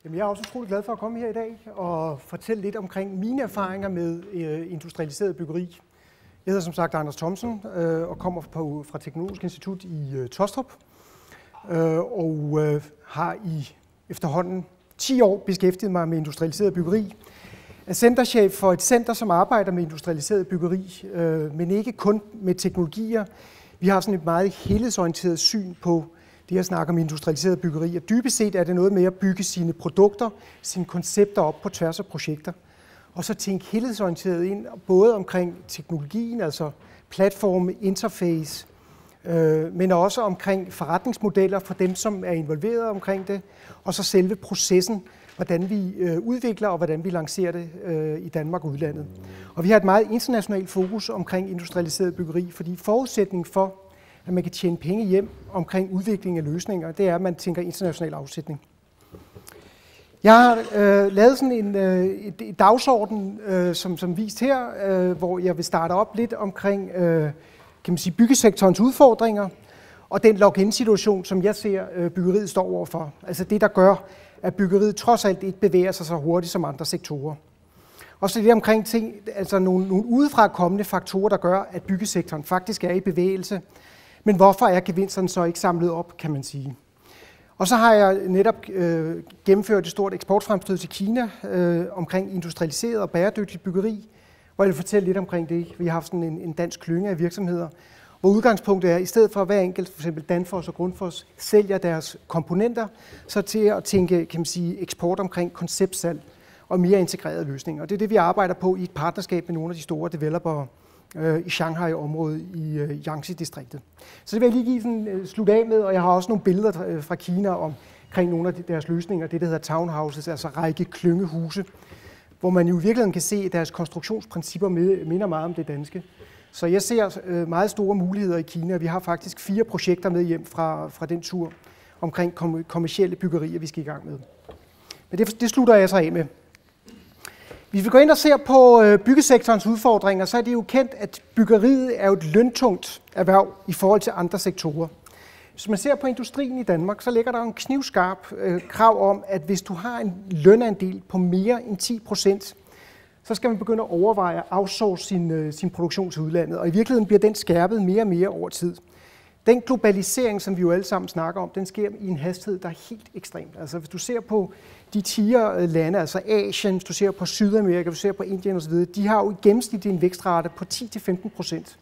Jeg er også utrolig glad for at komme her i dag og fortælle lidt omkring mine erfaringer med industrialiseret byggeri. Jeg hedder som sagt Anders Thomsen og kommer fra Teknologisk Institut i Taastrup og har i efterhånden 10 år beskæftiget mig med industrialiseret byggeri. Jeg er centerchef for et center, som arbejder med industrialiseret byggeri, men ikke kun med teknologier. Vi har sådan et meget helhedsorienteret syn på det, jeg snakker om industrialiseret byggeri. Og dybest set er det noget med at bygge sine produkter, sine koncepter op på tværs af projekter. Og så tænke helhedsorienteret ind, både omkring teknologien, altså platforme, interface, men også omkring forretningsmodeller for dem, som er involveret omkring det, og så selve processen, hvordan vi udvikler og hvordan vi lancerer det i Danmark og udlandet. Og vi har et meget internationalt fokus omkring industrialiseret byggeri, fordi forudsætningen for, at man kan tjene penge hjem omkring udvikling af løsninger, det er, at man tænker international afsætning. Jeg har lavet sådan en dagsorden, som vist her, hvor jeg vil starte op lidt omkring kan man sige, byggesektorens udfordringer og den login-situation, som jeg ser byggeriet står overfor. Altså det, der gør, at byggeriet trods alt ikke bevæger sig så hurtigt som andre sektorer. Og så det omkring ting, altså nogle udefra kommende faktorer, der gør, at byggesektoren faktisk er i bevægelse. Men hvorfor er gevinsterne så ikke samlet op, kan man sige. Og så har jeg netop gennemført et stort eksportfremstød til Kina omkring industrialiseret og bæredygtigt byggeri, hvor jeg vil fortælle lidt omkring det. Vi har haft sådan en dansk klynge af virksomheder, hvor udgangspunktet er, i stedet for at hver enkelt, f.eks. Danfoss og Grundfos, sælger deres komponenter, så til at tænke, kan man sige, eksport omkring konceptsalg og mere integrerede løsninger. Og det er det, vi arbejder på i et partnerskab med nogle af de store developere i Shanghai-området i Yangtze-distriktet. Så det vil jeg lige give sådan slut af med, og jeg har også nogle billeder fra Kina omkring nogle af deres løsninger, det der hedder townhouses, altså række klyngehuse, hvor man jo i virkeligheden kan se, at deres konstruktionsprincipper minder meget om det danske. Så jeg ser meget store muligheder i Kina. Vi har faktisk 4 projekter med hjem fra den tur omkring kommercielle byggerier, vi skal i gang med. Men det slutter jeg så af med. Hvis vi går ind og ser på byggesektorens udfordringer, så er det jo kendt, at byggeriet er et løntungt erhverv i forhold til andre sektorer. Hvis man ser på industrien i Danmark, så ligger der en knivskarp krav om, at hvis du har en lønandel på mere end 10%, så skal man begynde at overveje at outsource sin produktion til udlandet. Og i virkeligheden bliver den skærpet mere og mere over tid. Den globalisering, som vi jo alle sammen snakker om, den sker i en hastighed, der er helt ekstremt. Altså hvis du ser på de 10 lande, altså Asien, hvis du ser på Sydamerika, hvis du ser på Indien osv., de har jo i gennemsnit en vækstrate på 10-15%.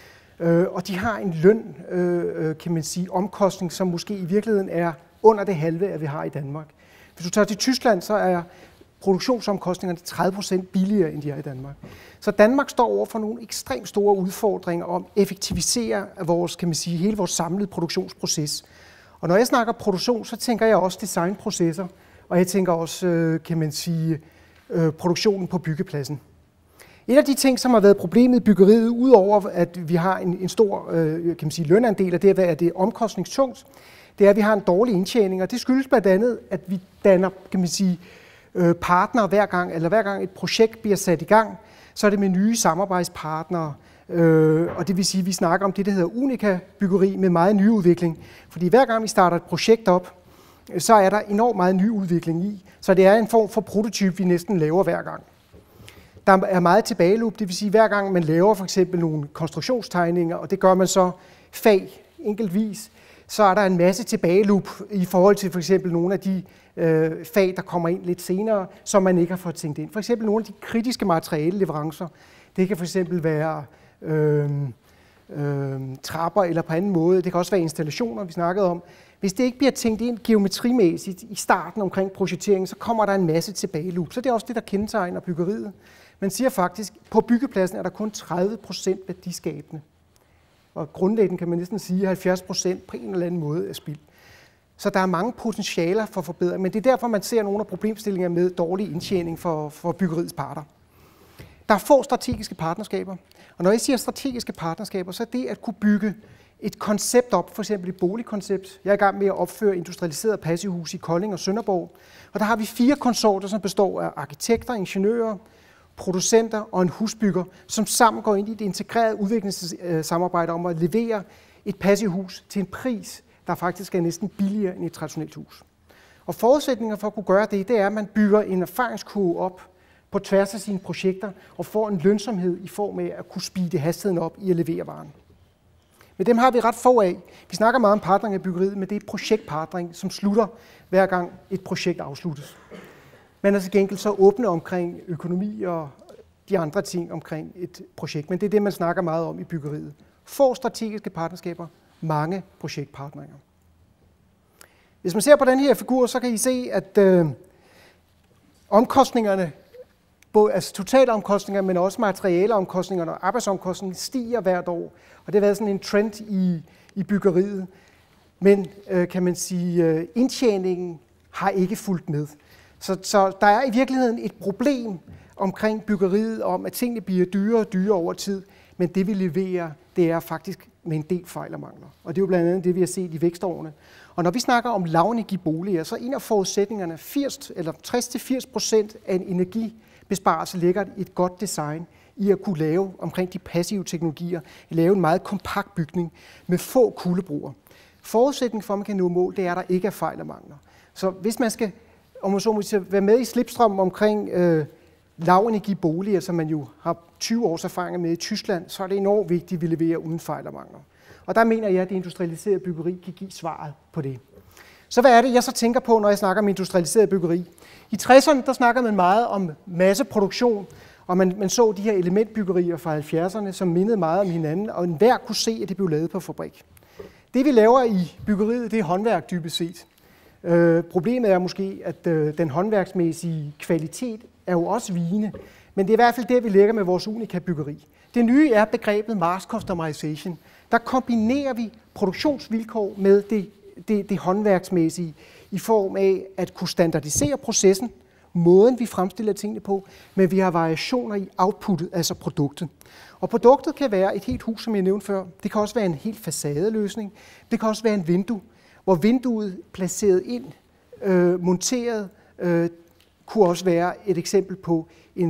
Og de har en løn, kan man sige, omkostning, som måske i virkeligheden er under det halve, at vi har i Danmark. Hvis du tager til Tyskland, så er produktionsomkostningerne 30% billigere, end de er i Danmark. Så Danmark står over for nogle ekstremt store udfordringer om at effektivisere vores, kan man sige, hele vores samlede produktionsproces. Og når jeg snakker produktion, så tænker jeg også designprocesser, og jeg tænker også, kan man sige, produktionen på byggepladsen. Et af de ting, som har været problemet i byggeriet, udover at vi har en stor kan man sige, lønandel, og det er, at det er omkostningstungt, det er, at vi har en dårlig indtjening, og det skyldes blandt andet, at vi danner, kan man sige, partnere hver gang et projekt bliver sat i gang, så er det med nye samarbejdspartnere, og det vil sige, at vi snakker om det, der hedder unika-byggeri med meget nyudvikling. Fordi hver gang vi starter et projekt op, så er der enormt meget ny udvikling i, så det er en form for prototype, vi næsten laver hver gang. Der er meget tilbageloop, det vil sige, at hver gang man laver for eksempel nogle konstruktionstegninger, og det gør man så enkeltvis, så er der en masse tilbageloop i forhold til for eksempel nogle af de fag, der kommer ind lidt senere, som man ikke har fået tænkt ind. For eksempel nogle af de kritiske materialeleverancer. Det kan for eksempel være trapper eller på anden måde. Det kan også være installationer, vi snakkede om. Hvis det ikke bliver tænkt ind geometrimæssigt i starten omkring projekteringen, så kommer der en masse tilbageloop. Så det er også det, der kendetegner byggeriet. Man siger faktisk, at på byggepladsen er der kun 30% værdiskabende. Og grundlæggende kan man næsten sige, at 70% på en eller anden måde er spild. Så der er mange potentialer for forbedring, men det er derfor, man ser nogle af problemstillinger med dårlig indtjening for byggeriets parter. Der er få strategiske partnerskaber, og når jeg siger strategiske partnerskaber, så er det at kunne bygge et koncept op, for eksempel et boligkoncept. Jeg er i gang med at opføre industrialiseret passivhus i Kolding og Sønderborg, og der har vi 4 konsorter, som består af arkitekter, ingeniører, producenter og en husbygger, som sammen går ind i et integreret udviklingssamarbejde om at levere et passivhus til en pris, der faktisk er næsten billigere end et traditionelt hus. Og forudsætninger for at kunne gøre det er, at man bygger en erfaringskurve op på tværs af sine projekter og får en lønsomhed i form af at kunne speede hastigheden op i at levere varen. Men dem har vi ret få af. Vi snakker meget om partnering i byggeriet, men det er projektpartnering, som slutter hver gang et projekt afsluttes. Man er til gengæld så åbne omkring økonomi og de andre ting omkring et projekt, men det er det, man snakker meget om i byggeriet. Få strategiske partnerskaber, mange projektpartneringer. Hvis man ser på den her figur, så kan I se, at omkostningerne, både altså totalomkostninger, men også materialeomkostningerne og arbejdsomkostningerne stiger hvert år. Og det har været sådan en trend i byggeriet. Men kan man sige, indtjeningen har ikke fulgt med. Så der er i virkeligheden et problem omkring byggeriet om, at tingene bliver dyrere og dyrere over tid. Men det vi leverer, det er faktisk med en del fejl og mangler. Og det er jo blandt andet det, vi har set i vækstårene. Og når vi snakker om lavenergiboliger, så er en af forudsætningerne 60-80% af en energibesparelse ligger i et godt design i at kunne lave omkring de passive teknologier, lave en meget kompakt bygning med få kuldebroer. Forudsætningen for, at man kan nå mål, det er, at der ikke er fejl og mangler. Så hvis man skal være med i slipstrømmen omkring lavenergiboliger, som man jo har 20 års erfaring med i Tyskland, så er det enormt vigtigt, at vi leverer uden fejl og mangler. Og der mener jeg, at det industrialiserede byggeri kan give svaret på det. Så hvad er det, jeg så tænker på, når jeg snakker om industrialiseret byggeri? I 60'erne, der snakker man meget om masseproduktion, og man så de her elementbyggerier fra 70'erne, som mindede meget om hinanden, og enhver kunne se, at det blev lavet på fabrik. Det vi laver i byggeriet, det er håndværk dybest set. Problemet er måske, at den håndværksmæssige kvalitet er jo også vigende, men det er i hvert fald det, vi lægger med vores unika byggeri. Det nye er begrebet mass customization. Der kombinerer vi produktionsvilkår med det håndværksmæssige i form af at kunne standardisere processen, måden vi fremstiller tingene på, men vi har variationer i outputtet, altså produktet. Og produktet kan være et helt hus, som jeg nævnte før. Det kan også være en helt facadeløsning. Det kan også være en vindue, hvor vinduet placeret ind, monteret, kunne også være et eksempel på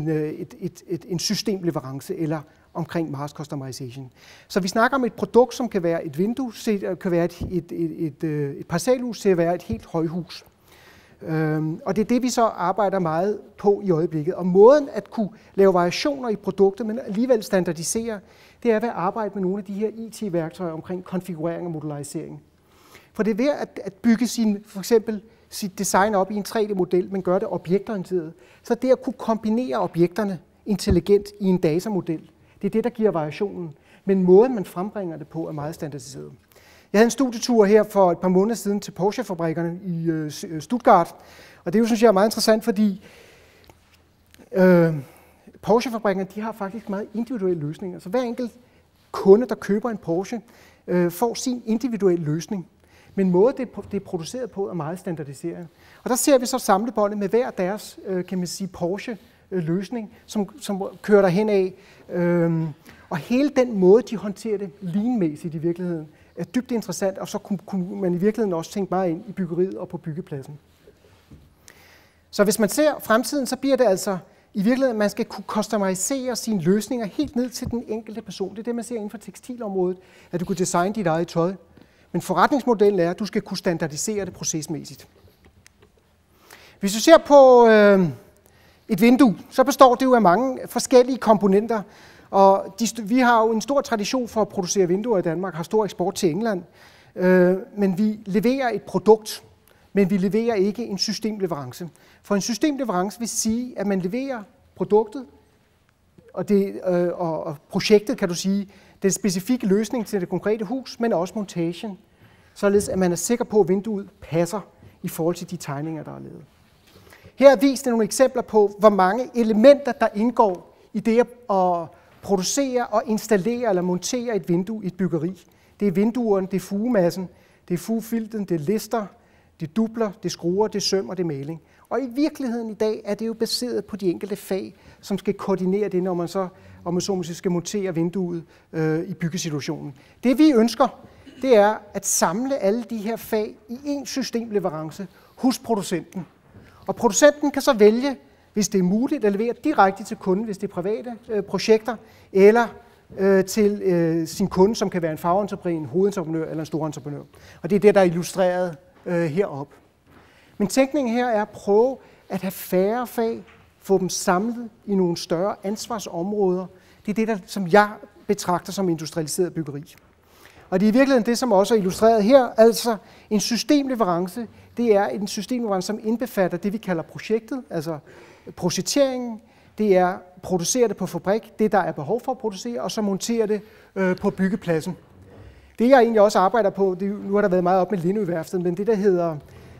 en systemleverance eller omkring mass customization. Så vi snakker om et produkt, som kan være et vindue, kan være et parcelhus til at være et helt højhus. Og det er det, vi så arbejder meget på i øjeblikket. Og måden at kunne lave variationer i produktet, men alligevel standardisere, det er ved at arbejde med nogle af de her IT-værktøjer omkring konfigurering og modularisering. For det er ved at bygge for eksempel sit design op i en 3D-model, men gøre det objektorienteret. Så det at kunne kombinere objekterne intelligent i en datamodel, det er det, der giver variationen. Men måden, man frembringer det på, er meget standardiseret. Jeg havde en studietur her for et par måneder siden til Porsche-fabrikkerne i Stuttgart, og det synes jeg er meget interessant, fordi Porsche-fabrikkerne, de har faktisk meget individuelle løsninger. Så hver enkelt kunde, der køber en Porsche, får sin individuelle løsning. Men måden, det er produceret på, er meget standardiseret. Og der ser vi så samlebåndet med hver deres, kan man sige, Porsche-løsning, som kører derhen af. Og hele den måde, de håndterer det lean-mæssigt i virkeligheden, er dybt interessant, og så kunne man i virkeligheden også tænke meget ind i byggeriet og på byggepladsen. Så hvis man ser fremtiden, så bliver det altså i virkeligheden, at man skal kunne customisere sine løsninger helt ned til den enkelte person. Det er det, man ser inden for tekstilområdet, at du kan designe dit eget tøj. Men forretningsmodellen er, at du skal kunne standardisere det procesmæssigt. Hvis du ser på et vindue, så består det jo af mange forskellige komponenter. Og vi har jo en stor tradition for at producere vinduer i Danmark, har stor eksport til England. Men vi leverer et produkt, men vi leverer ikke en systemleverance. For en systemleverance vil sige, at man leverer produktet og projektet, kan du sige, den specifikke løsning til det konkrete hus, men også montagen, således at man er sikker på, at vinduet passer i forhold til de tegninger, der er lavet. Her er vist nogle eksempler på, hvor mange elementer, der indgår i det at producere og installere eller montere et vindue i et byggeri. Det er vinduerne, det er fugemassen, det er fugefilten, det er lister, det er dubler, det er skruer, det er søm og det er maling. Og i virkeligheden i dag er det jo baseret på de enkelte fag, som skal koordinere det, når man så skal montere vinduet i byggesituationen. Det vi ønsker, det er at samle alle de her fag i en systemleverance hos producenten. Og producenten kan så vælge, hvis det er muligt, at levere direkte til kunden, hvis det er private projekter, eller til sin kunde, som kan være en fagentreprenør, en hovedentreprenør eller en storentreprenør. Og det er det, der er illustreret heroppe. Men tænkningen her er at prøve at have færre fag, få dem samlet i nogle større ansvarsområder. Det er det, som jeg betragter som industrialiseret byggeri. Og det er i virkeligheden det, som også er illustreret her. Altså en systemleverance, det er en systemleverance, som indbefatter det, vi kalder projektet, altså projekteringen. Det er producere det på fabrik, det der er behov for at producere, og så montere det på byggepladsen. Det jeg egentlig også arbejder på, nu har der været meget op med Lindøværftet, men det der hedder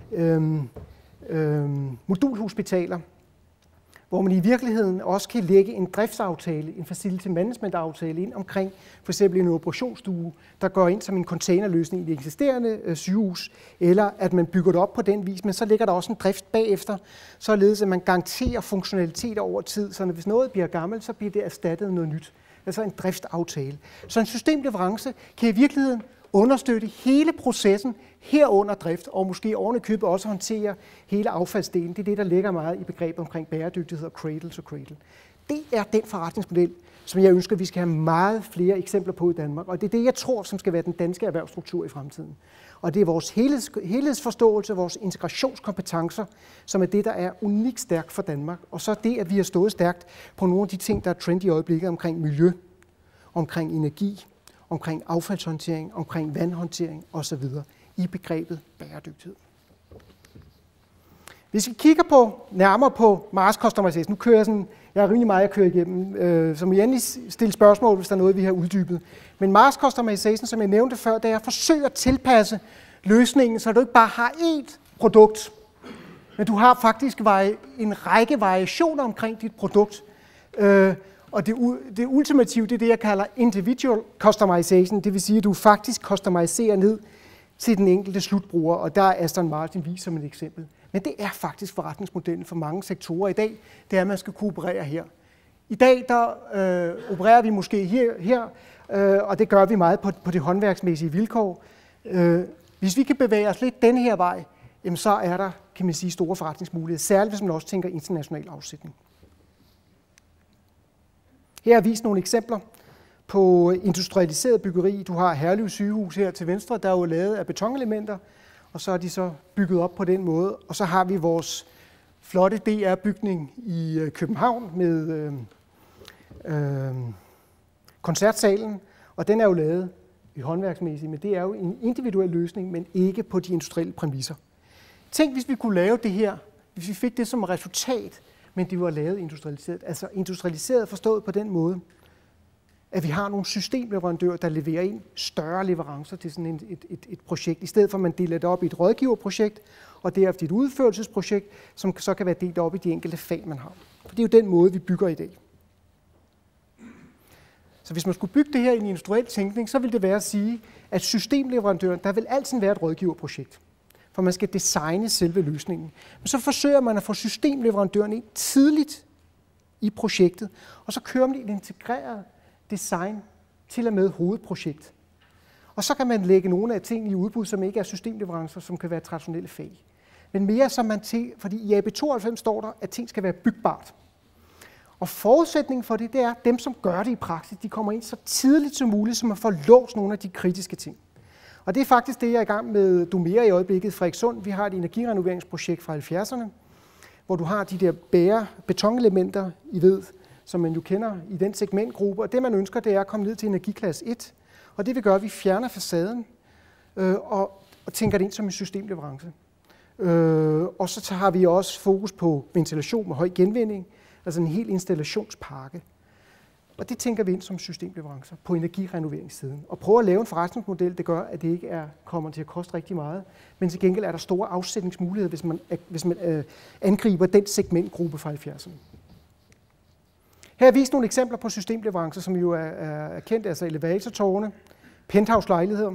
modulhospitaler, hvor man i virkeligheden også kan lægge en driftsaftale, en facility management aftale ind omkring for eksempel en operationsstue, der går ind som en containerløsning i det eksisterende sygehus, eller at man bygger det op på den vis, men så ligger der også en drift bagefter, således at man garanterer funktionalitet over tid, så hvis noget bliver gammelt, så bliver det erstattet noget nyt. Altså en driftsaftale. Så en systemleverance kan i virkeligheden understøtte hele processen herunder drift, og måske ovenikøbet også håndtere hele affaldsdelen. Det er det, der ligger meget i begrebet omkring bæredygtighed og cradle to cradle. Det er den forretningsmodel, som jeg ønsker, vi skal have meget flere eksempler på i Danmark, og det er det, jeg tror, som skal være den danske erhvervsstruktur i fremtiden. Og det er vores helhedsforståelse, vores integrationskompetencer, som er det, der er unikt stærkt for Danmark. Og så det, at vi har stået stærkt på nogle af de ting, der er trendy i øjeblikket omkring miljø, omkring energi, omkring affaldshåndtering, omkring vandhåndtering osv. i begrebet bæredygtighed. Hvis vi kigger nærmere på Mars Customization, nu kører jeg er rimelig meget at køre igennem, så må I endelig stille spørgsmål, hvis der er noget, vi har uddybet. Men Mars Customization, som jeg nævnte før, det er at forsøge at tilpasse løsningen, så du ikke bare har ét produkt, men du har faktisk en række variationer omkring dit produkt. Og det ultimative, det er det, jeg kalder individual customization, det vil sige, at du faktisk customiserer ned til den enkelte slutbruger, og der er Aston Martin vist som et eksempel. Men det er faktisk forretningsmodellen for mange sektorer i dag, det er, at man skal kunne operere her. I dag, der opererer vi måske her, og det gør vi meget på det håndværksmæssige vilkår. Hvis vi kan bevæge os lidt den her vej, jamen så er der, kan man sige, store forretningsmuligheder, særligt hvis man også tænker international afsætning. Her er vist nogle eksempler på industrialiseret byggeri. Du har Herlev sygehus her til venstre, der er jo lavet af betonelementer, og så er de så bygget op på den måde. Og så har vi vores flotte DR-bygning i København med koncertsalen, og den er jo lavet i håndværksmæssigt, men det er jo en individuel løsning, men ikke på de industrielle præmisser. Tænk, hvis vi kunne lave det her, hvis vi fik det som resultat, men det var lavet industrialiseret. Altså industrialiseret forstået på den måde, at vi har nogle systemleverandører, der leverer ind større leverancer til sådan et projekt, i stedet for at man deler det op i et rådgiverprojekt, og derefter et udførelsesprojekt, som så kan være delt op i de enkelte fag, man har. For det er jo den måde, vi bygger i dag. Så hvis man skulle bygge det her i en industriel tænkning, så vil det være at sige, at systemleverandøren, der vil altid være et rådgiverprojekt, for man skal designe selve løsningen. Men så forsøger man at få systemleverandøren ind tidligt i projektet, og så kører man et integreret design til og med hovedprojekt. Og så kan man lægge nogle af tingene i udbud, som ikke er systemleverancer, som kan være traditionelle fag. Men mere som man til, fordi i AB 92 står der, at ting skal være byggebart. Og forudsætningen for det, det er, at dem, som gør det i praksis, de kommer ind så tidligt som muligt, så man får låst nogle af de kritiske ting. Og det er faktisk det, jeg er i gang med Domera i øjeblikket, Frederikssund. Vi har et energirenoveringsprojekt fra 70'erne, hvor du har de der bære betonelementer, I ved, som man jo kender i den segmentgruppe. Og det, man ønsker, det er at komme ned til energiklasse 1. Og det vil gøre, at vi fjerner facaden og tænker det ind som en systemleverance. Og så har vi også fokus på ventilation med høj genvinding, altså en hel installationspakke. Og det tænker vi ind som systemleverancer på energirenoveringssiden. Og prøve at lave en forretningsmodel, det gør, at det ikke kommer til at koste rigtig meget, men til gengæld er der store afsætningsmuligheder, hvis man angriber den segmentgruppe fra 70'erne. Her er vist nogle eksempler på systemleverancer, som jo er kendt, altså elevatortårne, penthouse-lejligheder,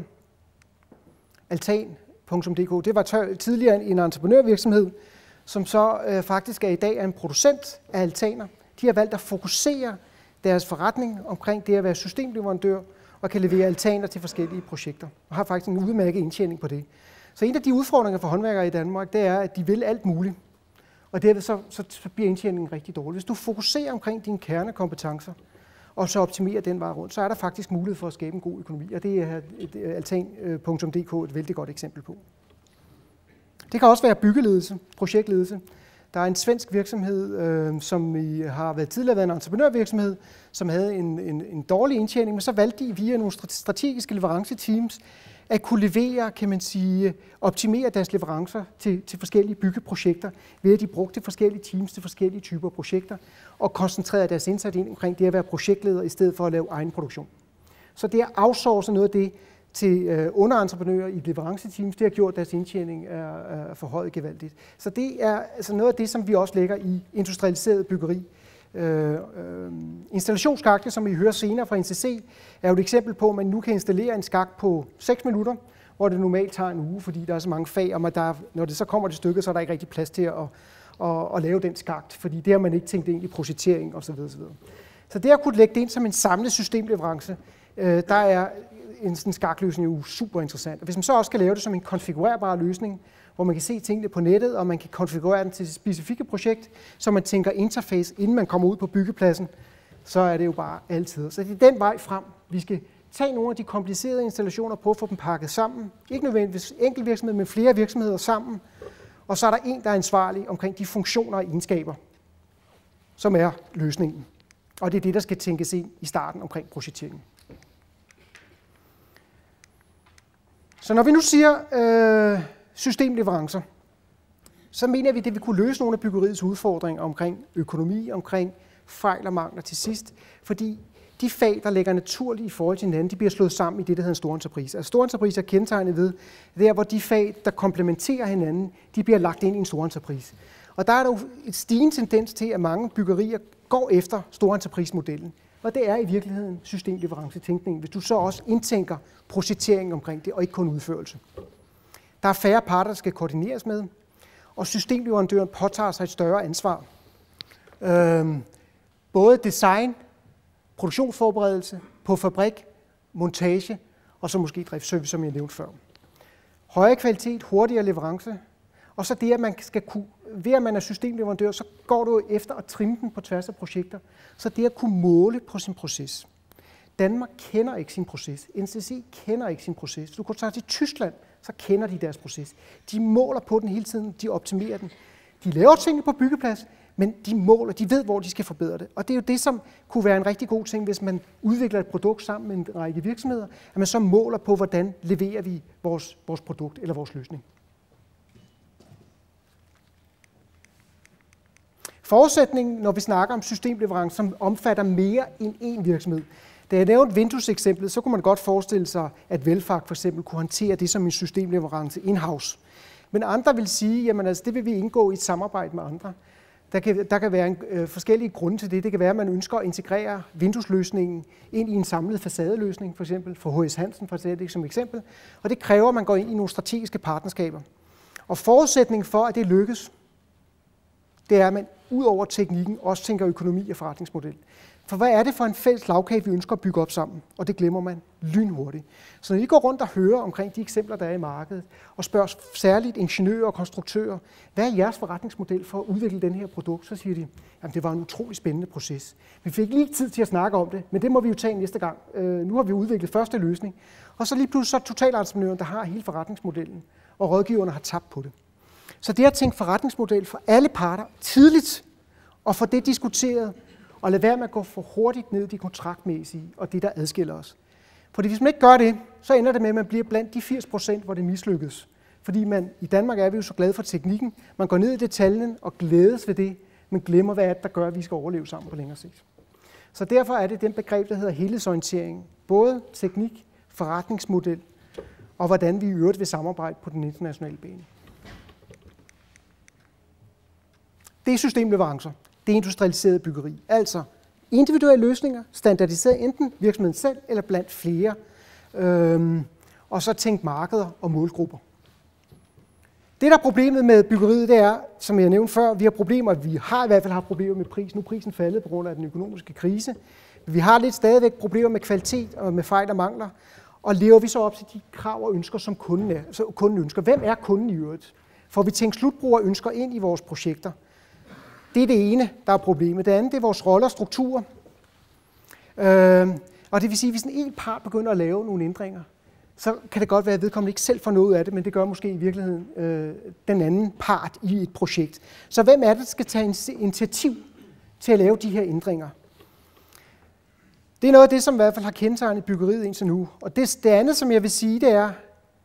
altan.dk. Det var tidligere en entreprenørvirksomhed, som så faktisk i dag er en producent af altaner. De har valgt at fokusere deres forretning omkring det at være systemleverandør og kan levere altaner til forskellige projekter, og har faktisk en udmærket indtjening på det. Så en af de udfordringer for håndværkere i Danmark, det er, at de vil alt muligt, og derved så bliver indtjeningen rigtig dårlig. Hvis du fokuserer omkring dine kernekompetencer, og så optimerer den vej rundt, så er der faktisk mulighed for at skabe en god økonomi, og det er altan.dk et vældig godt eksempel på. Det kan også være byggeledelse, projektledelse. Der er en svensk virksomhed, som har tidligere været en entreprenørvirksomhed, som havde en dårlig indtjening, men så valgte de via nogle strategiske leveranceteams at kunne levere, kan man sige, optimere deres leverancer til forskellige byggeprojekter, ved at de brugte forskellige teams til forskellige typer projekter, og koncentrerede deres indsats ind omkring det at være projektleder, i stedet for at lave egen produktion. Så det at outsource noget af det til underentreprenører i leveranceteams, det har gjort, at deres indtjening er forhøjet gevaldigt. Så det er altså noget af det, som vi også lægger i industrialiseret byggeri. Installationsskakte, som I hører senere fra NCC, er jo et eksempel på, at man nu kan installere en skak på 6 minutter, hvor det normalt tager en uge, fordi der er så mange fag, og når det så kommer til stykket, så er der ikke rigtig plads til at lave den skakt, fordi det har man ikke tænkt ind i projektering osv. Så det at kunne lægge det ind som en samlet systemleverance, der er en sådan skakløsning jo super interessant. Og hvis man så også kan lave det som en konfigurerbar løsning, hvor man kan se tingene på nettet, og man kan konfigurere den til et specifikt projekt, så man tænker interface, inden man kommer ud på byggepladsen, så er det jo bare altid. Så det er den vej frem. Vi skal tage nogle af de komplicerede installationer på at få dem pakket sammen. Ikke nødvendigvis enkelt virksomhed, men flere virksomheder sammen. Og så er der en, der er ansvarlig omkring de funktioner og egenskaber, som er løsningen. Og det er det, der skal tænkes ind i starten omkring projekteringen. Så når vi nu siger systemleverancer, så mener vi, at det vil kunne løse nogle af byggeriets udfordringer omkring økonomi, omkring fejl og mangler til sidst, fordi de fag, der ligger naturligt i forhold til hinanden, de bliver slået sammen i det, der hedder en stor entreprise. Altså stor entreprise er kendetegnet ved, der hvor de fag, der komplementerer hinanden, de bliver lagt ind i en stor entreprise. Og der er der jo et stigende tendens til, at mange byggerier går efter stor entreprise-modellen. Og det er i virkeligheden systemleverancetænkning, hvis du så også indtænker projektering omkring det, og ikke kun udførelse. Der er færre parter, der skal koordineres med, og systemleverandøren påtager sig et større ansvar. Både design, produktionsforberedelse på fabrik, montage og så måske driftsservice, som jeg nævnte før. Højere kvalitet, hurtigere leverance, og så det, at man skal kunne, ved at man er systemleverandør, så går du efter at trimme den på tværs af projekter, så det at kunne måle på sin proces. Danmark kender ikke sin proces. NCC kender ikke sin proces. Du kan tage til Tyskland, så kender de deres proces. De måler på den hele tiden, de optimerer den. De laver tingene på byggeplads, men de måler, de ved, hvor de skal forbedre det. Og det er jo det, som kunne være en rigtig god ting, hvis man udvikler et produkt sammen med en række virksomheder, at man så måler på, hvordan leverer vi vores produkt eller vores løsning. Forudsætningen, når vi snakker om systemleverance, som omfatter mere end én virksomhed. Da jeg nævnte vindueseksemplet, så kunne man godt forestille sig, at Velfag for eksempel kunne håndtere det som en systemleverance in-house. Men andre vil sige, jamen altså, det vil vi indgå i et samarbejde med andre. Der kan være forskellige grunde til det. Det kan være, at man ønsker at integrere vinduesløsningen ind i en samlet facadeløsning, for eksempel for H.S. Hansen, for at tage det som eksempel. Og det kræver, at man går ind i nogle strategiske partnerskaber. Og forudsætningen for, at det lykkes, det er, at man ud over teknikken også tænker økonomi og forretningsmodel. For hvad er det for en fælles lagkage, vi ønsker at bygge op sammen? Og det glemmer man lynhurtigt. Så når I går rundt og hører omkring de eksempler, der er i markedet, og spørger særligt ingeniører og konstruktører, hvad er jeres forretningsmodel for at udvikle den her produkt, så siger de, at det var en utrolig spændende proces. Vi fik lige tid til at snakke om det, men det må vi jo tage næste gang. Nu har vi udviklet første løsning, og så lige pludselig så totalentreprenøren, der har hele forretningsmodellen, og rådgiverne har tabt på det. Så det at tænke forretningsmodel for alle parter tidligt, og få det diskuteret, og lade være med at gå for hurtigt ned i de kontraktmæssige, og det, der adskiller os. Fordi hvis man ikke gør det, så ender det med, at man bliver blandt de 80%, hvor det mislykkes. Fordi i Danmark er vi jo så glade for teknikken. Man går ned i detaljen og glædes ved det, men glemmer, hvad det, der gør, at vi skal overleve sammen på længere sigt. Så derfor er det den begreb, der hedder helhedsorientering. Både teknik, forretningsmodel, og hvordan vi i øvrigt vil samarbejde på den internationale bane. Det er systemleverancer. Det er industrialiseret byggeri. Altså individuelle løsninger, standardiseret enten virksomheden selv eller blandt flere. Og så tænk markeder og målgrupper. Det, der er problemet med byggeriet, det er, som jeg nævnte før, vi har i hvert fald haft problemer med pris. Nu er prisen faldet på grund af den økonomiske krise. Vi har stadigvæk problemer med kvalitet og med fejl og mangler. Og lever vi så op til de krav og ønsker, som kunden ønsker? Hvem er kunden i øvrigt? Får vi tænkt slutbrugere ønsker ind i vores projekter? Det er det ene, der er problemet. Det andet, det er vores roller og strukturer. Og det vil sige, at hvis en part begynder at lave nogle ændringer, så kan det godt være, at vedkommende ikke selv får noget af det, men det gør måske i virkeligheden den anden part i et projekt. Så hvem er det, der skal tage initiativ til at lave de her ændringer? Det er noget af det, som i hvert fald har kendetegnet byggeriet indtil nu. Og det andet, som jeg vil sige, det er,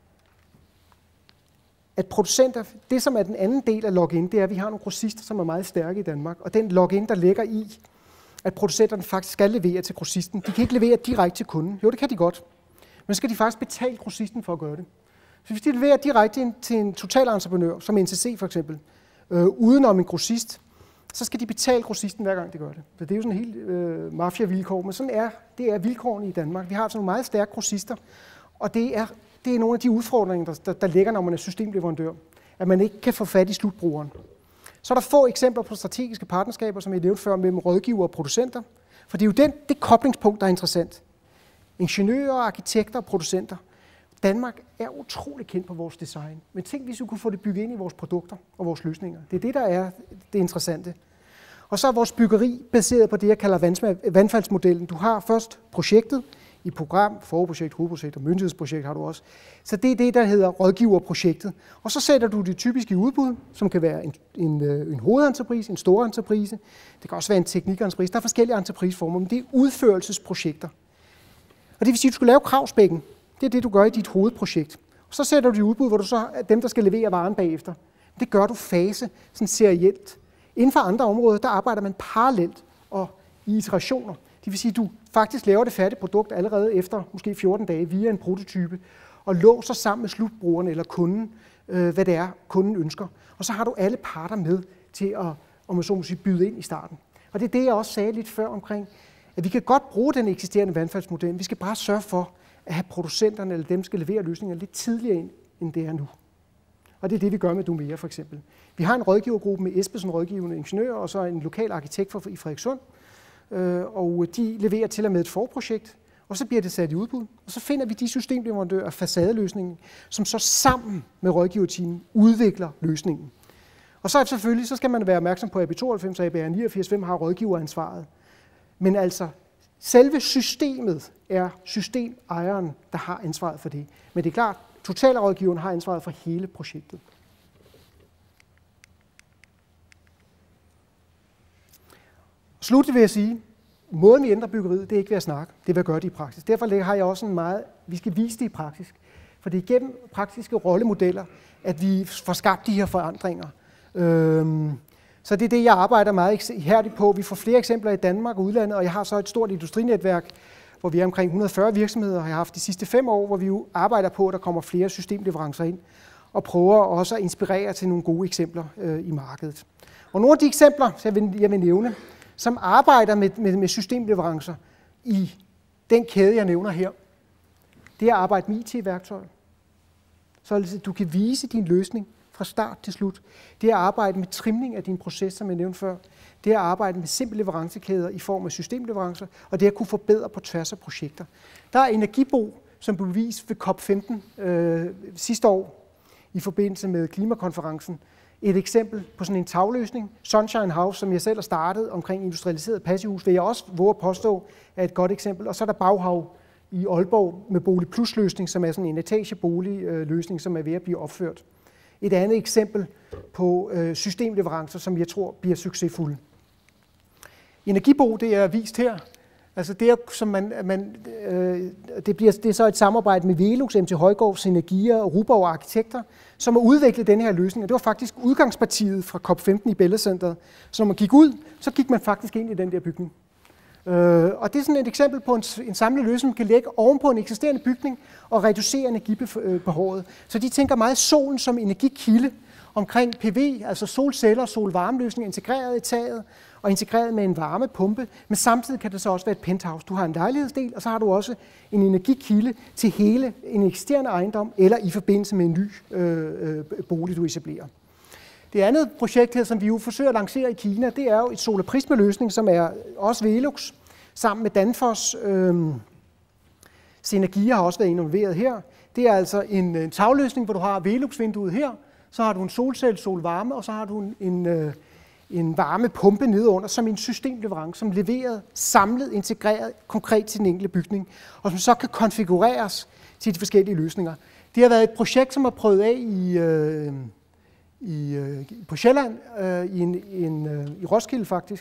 at producenter, det som er den anden del af login, det er, at vi har nogle grossister, som er meget stærke i Danmark. Og den login, der ligger i, at producenterne faktisk skal levere til grossisten. De kan ikke levere direkte til kunden. Jo, det kan de godt. Men så skal de faktisk betale grossisten for at gøre det. Så hvis de leverer direkte til en totalentreprenør, som NCC for eksempel, udenom en grossist, så skal de betale grossisten hver gang de gør det. Så det er jo sådan en helt mafia-vilkår, men sådan det er vilkårene i Danmark. Vi har altså nogle meget stærke grossister, og det er nogle af de udfordringer, der ligger, når man er systemleverandør, at man ikke kan få fat i slutbrugeren. Så er der få eksempler på strategiske partnerskaber, som jeg nævnte før, mellem rådgiver og producenter, for det er jo det koblingspunkt, der er interessant. Ingeniører, arkitekter og producenter. Danmark er utrolig kendt på vores design, men tænk, hvis vi kunne få det bygget ind i vores produkter og vores løsninger. Det er det, der er det interessante. Og så er vores byggeri baseret på det, jeg kalder vandfaldsmodellen. Du har først projektet i program, forprojekt, hovedprojekt og myndighedsprojekt har du også. Så det er det, der hedder rådgiverprojektet. Og så sætter du det typisk i udbud, som kan være en hovedentreprise, en stor entreprise. Det kan også være en teknikentreprise. Der er forskellige entrepriseformer, men det er udførelsesprojekter. Og det vil sige, at du skal lave kravspækken. Det er det, du gør i dit hovedprojekt. Og så sætter du det i udbud, hvor du så er dem, der skal levere varen bagefter. Det gør du fase, sådan serielt. Inden for andre områder, der arbejder man parallelt og i iterationer. Det vil sige, at du faktisk laver det færdige produkt allerede efter måske 14 dage via en prototype, og låser sammen med slutbrugeren eller kunden, hvad det er, kunden ønsker. Og så har du alle parter med til at, om man så må sige, byde ind i starten. Og det er det, jeg også sagde lidt før omkring, at vi kan godt bruge den eksisterende vandfaldsmodel. Vi skal bare sørge for at have producenterne eller dem, der skal levere løsninger lidt tidligere ind, end det er nu. Og det er det, vi gør med Dumea for eksempel. Vi har en rådgivergruppe med Espersen rådgivende ingeniører, og så en lokal arkitekt i Frederikssund, og de leverer til og med et forprojekt, og så bliver det sat i udbud, og så finder vi de systemleverandører af facadeløsningen, som så sammen med rådgiverteamet udvikler løsningen. Og så selvfølgelig, så skal man være opmærksom på AB92 og ABR89, hvem har rådgiveransvaret. Men altså, selve systemet er systemejeren, der har ansvaret for det. Men det er klart, totalrådgiveren har ansvaret for hele projektet. Sluttelig vil jeg sige, måden vi ændrer byggeriet, det er ikke ved at snakke, det er ved at gøre det i praksis. Derfor har jeg også vi skal vise det i praksis. For det er gennem praktiske rollemodeller, at vi får skabt de her forandringer. Så det er det, jeg arbejder meget ihærdigt på. Vi får flere eksempler i Danmark og udlandet, og jeg har så et stort industrinetværk, hvor vi er omkring 140 virksomheder, har jeg haft de sidste 5 år, hvor vi jo arbejder på, at der kommer flere systemleverancer ind, og prøver også at inspirere til nogle gode eksempler i markedet. Og nogle af de eksempler, jeg vil nævne, som arbejder med systemleverancer i den kæde, jeg nævner her, det er at arbejde med IT-værktøjer. Så du kan vise din løsning fra start til slut. Det er at arbejde med trimning af din proces, som jeg nævnte før. Det er at arbejde med simple leverancekæder i form af systemleverancer, og det er at kunne forbedre på tværs af projekter. Der er Energibo, som blev vist ved COP15 sidste år i forbindelse med klimakonferencen. Et eksempel på sådan en tagløsning. Sunshine House, som jeg selv har startet omkring industrialiseret passivhus, vil jeg også våge at påstå er et godt eksempel. Og så er der Bauhav i Aalborg med Bolig Plus løsning, som er sådan en etagebolig-løsning, som er ved at blive opført. Et andet eksempel på systemleverancer, som jeg tror bliver succesfulde. Energibo, det er vist her. Altså det er, som det er så et samarbejde med Velux, MT Højgaards Energier og Ruborg Arkitekter, som har udviklet den her løsning. Og det var faktisk udgangspartiet fra COP15 i Bellacenteret. Så når man gik ud, så gik man faktisk ind i den der bygning. Og det er sådan et eksempel på en samlet løsning, man kan lægge ovenpå en eksisterende bygning og reducere energibehovet. Så de tænker meget solen som energikilde omkring PV, altså solceller og solvarmeløsninger integreret i taget og integreret med en varmepumpe, men samtidig kan det så også være et penthouse. Du har en lejlighedsdel, og så har du også en energikilde til hele en eksisterende ejendom eller i forbindelse med en ny bolig, du etablerer. Det andet projekt her, som vi jo forsøger at lancere i Kina, det er jo et Solarprisma-løsning, som er også Velux, sammen med Danfoss. Synergia har også været involveret her. Det er altså en tagløsning, hvor du har Velux-vinduet her, så har du en solcelle, solvarme, og så har du en varmepumpe nedenunder, som en systemleverance, som leverer samlet, integreret, konkret til den enkelte bygning, og som så kan konfigureres til de forskellige løsninger. Det har været et projekt, som er prøvet af på Sjælland, i Roskilde faktisk.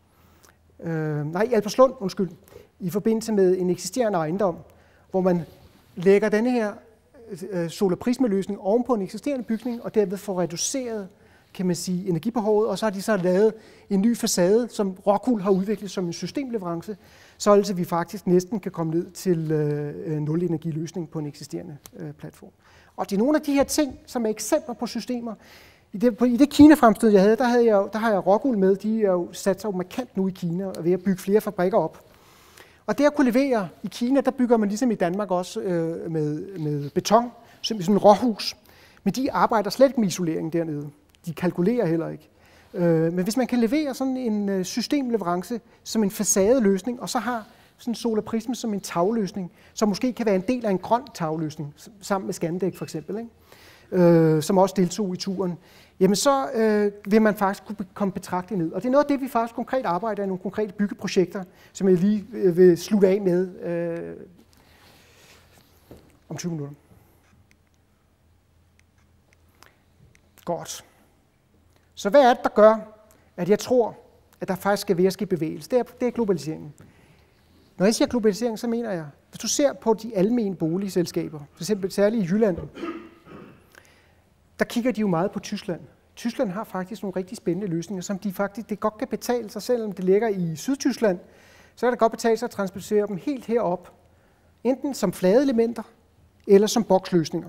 I Albertslund, undskyld. I forbindelse med en eksisterende ejendom, hvor man lægger denne her solarprismeløsning oven på en eksisterende bygning, og derved får reduceret, kan man sige, energibehovet, og så har de så lavet en ny facade, som Rockwool har udviklet som en systemleverance, så altså vi faktisk næsten kan komme ned til nul energiløsning på en eksisterende platform. Og det er nogle af de her ting, som er eksempler på systemer. I det Kina-fremstød, jeg havde, der har jeg Rockwool med. De er jo sat sig markant nu i Kina og ved at bygge flere fabrikker op. Og det at kunne levere i Kina, der bygger man ligesom i Danmark også med beton, som sådan en råhus. Men de arbejder slet ikke med isolering dernede. De kalkulerer heller ikke. Men hvis man kan levere sådan en systemleverance som en facadeløsning, og så har sådan en solarprisme som en tagløsning, som måske kan være en del af en grøn tagløsning, sammen med Scandic for eksempel, ikke? Som også deltog i turen, jamen så vil man faktisk kunne komme betragteligt ned. Og det er noget af det, vi faktisk konkret arbejder i nogle konkrete byggeprojekter, som jeg lige vil slutte af med om 20 minutter. Godt. Så hvad er det, der gør, at jeg tror, at der faktisk skal være at ske bevægelse? Det er globaliseringen. Når jeg siger globalisering, så mener jeg, hvis du ser på de almene boligselskaber, for eksempel særligt i Jylland, der kigger de jo meget på Tyskland. Tyskland har faktisk nogle rigtig spændende løsninger, som det godt kan betale sig, selvom det ligger i Sydtyskland, så kan det godt betale sig at transportere dem helt herop, enten som flade elementer eller som boksløsninger.